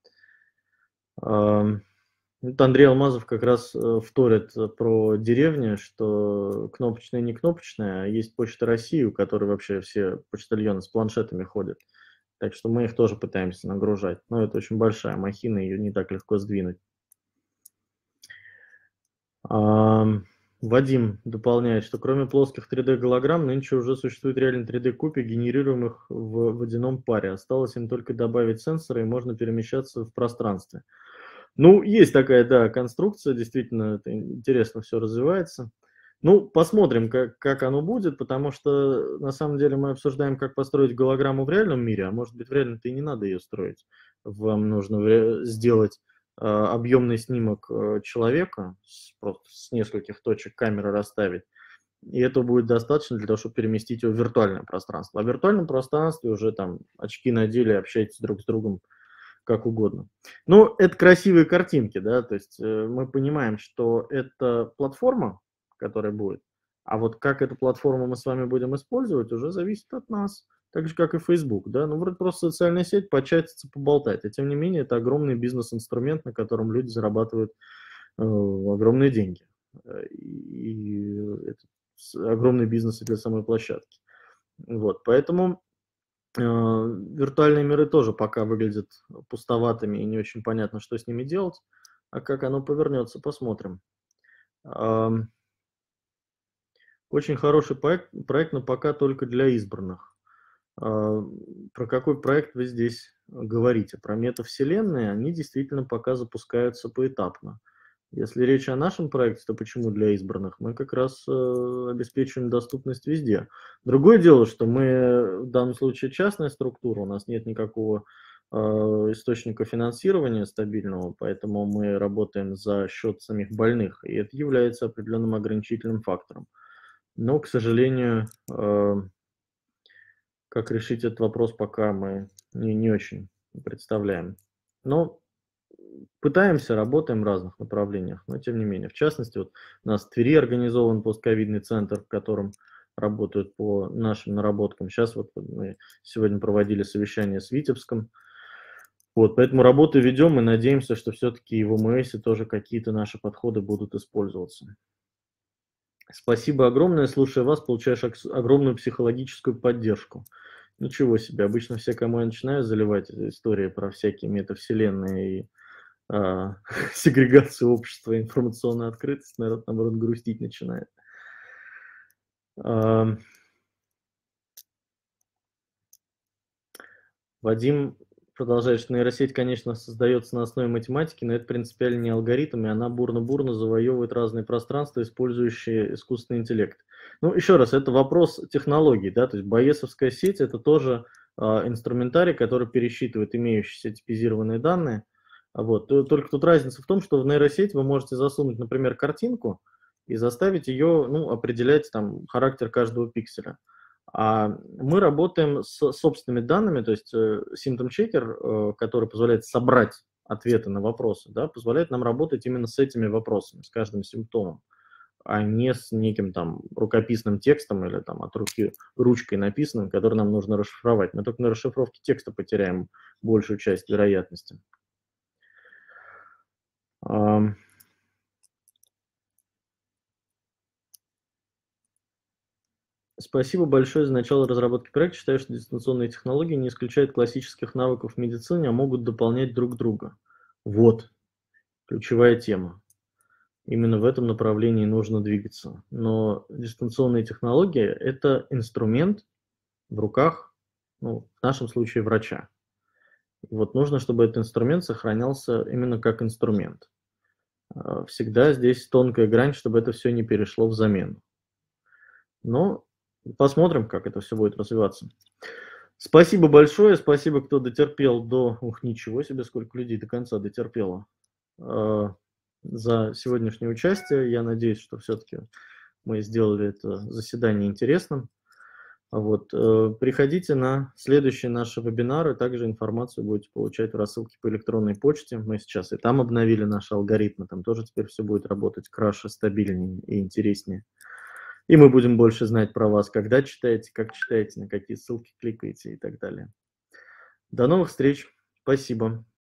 Ам, Вот Андрей Алмазов как раз э, вторит э, про деревню, что кнопочная не кнопочная, а есть Почта России, у которой вообще все почтальоны с планшетами ходят. Так что мы их тоже пытаемся нагружать. Но это очень большая махина, ее не так легко сдвинуть. Ам, Вадим дополняет, что кроме плоских три дэ-голограмм, нынче уже существует реально три дэ-копии, генерируемых в водяном паре. Осталось им только добавить сенсоры, и можно перемещаться в пространстве. Ну, есть такая, да, конструкция, действительно, это интересно все развивается. Ну, посмотрим, как, как оно будет, потому что на самом деле мы обсуждаем, как построить голограмму в реальном мире, а может быть, в реальном-то и не надо ее строить. Вам нужно в ре- сделать э, объемный снимок э, человека, с, просто с нескольких точек камеры расставить, и это будет достаточно для того, чтобы переместить его в виртуальное пространство. А в виртуальном пространстве уже там очки надели, общайтесь друг с другом как угодно. Ну, это красивые картинки, да, то есть э, мы понимаем, что это платформа, которая будет, а вот как эту платформу мы с вами будем использовать, уже зависит от нас. Так же, как и Facebook, да, ну, вроде просто социальная сеть, початиться, поболтать, а тем не менее, это огромный бизнес-инструмент, на котором люди зарабатывают э, огромные деньги. Э, И это с- огромный бизнес и для самой площадки. Вот, поэтому Э, виртуальные миры тоже пока выглядят пустоватыми и не очень понятно, что с ними делать. А как оно повернется, посмотрим. Ам, Очень хороший проект, проект, но пока только для избранных. А, Про какой проект вы здесь говорите? Про метавселенные? Они действительно пока запускаются поэтапно. Если речь о нашем проекте, то почему для избранных? Мы как раз э, обеспечиваем доступность везде. Другое дело, что мы в данном случае частная структура, у нас нет никакого э, источника финансирования стабильного, поэтому мы работаем за счет самих больных, и это является определенным ограничительным фактором. Но, к сожалению, э, как решить этот вопрос, пока мы не, не очень представляем. Но пытаемся, работаем в разных направлениях, но тем не менее. В частности, вот у нас в Твери организован постковидный центр, в котором работают по нашим наработкам. Сейчас вот мы сегодня проводили совещание с Витебском, Вот, поэтому работу ведем и надеемся, что все-таки и в ОМСе тоже какие-то наши подходы будут использоваться. Спасибо огромное. Слушая вас, получаешь акс- огромную психологическую поддержку. Ничего себе. Обычно все, кому я начинаю заливать э, истории про всякие метавселенные и а, сегрегацию общества, информационную открытость, народ, наоборот, грустить начинает. Ам, Вадим продолжает, что нейросеть, конечно, создается на основе математики, но это принципиально не алгоритм, и она бурно-бурно завоевывает разные пространства, использующие искусственный интеллект. Ну, еще раз, это вопрос технологий, да, то есть Байесовская сеть– это тоже а, инструментарий, который пересчитывает имеющиеся типизированные данные. А Вот. То- Только тут разница в том, что в нейросеть вы можете засунуть, например, картинку и заставить ее, ну, определять там характер каждого пикселя. А мы работаем с собственными данными, то есть э, Symptom Checker, э, который позволяет собрать ответы на вопросы, да, позволяет нам работать именно с этими вопросами, с каждым симптомом, а не с неким там рукописным текстом или там от руки ручкой написанным, который нам нужно расшифровать. Мы только на расшифровке текста потеряем большую часть вероятности. Ам, Спасибо большое за начало разработки проекта. Считаю, что дистанционные технологии не исключают классических навыков в медицине, а могут дополнять друг друга. Вот, ключевая тема. Именно в этом направлении нужно двигаться. Но дистанционные технологии– это инструмент в руках, ну, в нашем случае, врача. И вот нужно, чтобы этот инструмент сохранялся именно как инструмент. А, Всегда здесь тонкая грань, чтобы это все не перешло в замену. Но посмотрим, как это все будет развиваться. Спасибо большое, спасибо, кто дотерпел до... Ух, ничего себе, сколько людей до конца дотерпело. а, За сегодняшнее участие. Я надеюсь, что все-таки мы сделали это заседание интересным. Вот. э, Приходите на следующие наши вебинары. Также информацию будете получать в рассылке по электронной почте. Мы сейчас и там обновили наши алгоритмы. Там тоже теперь все будет работать краше, стабильнее и интереснее. И мы будем больше знать про вас, когда читаете, как читаете, на какие ссылки кликаете и так далее. До новых встреч. Спасибо.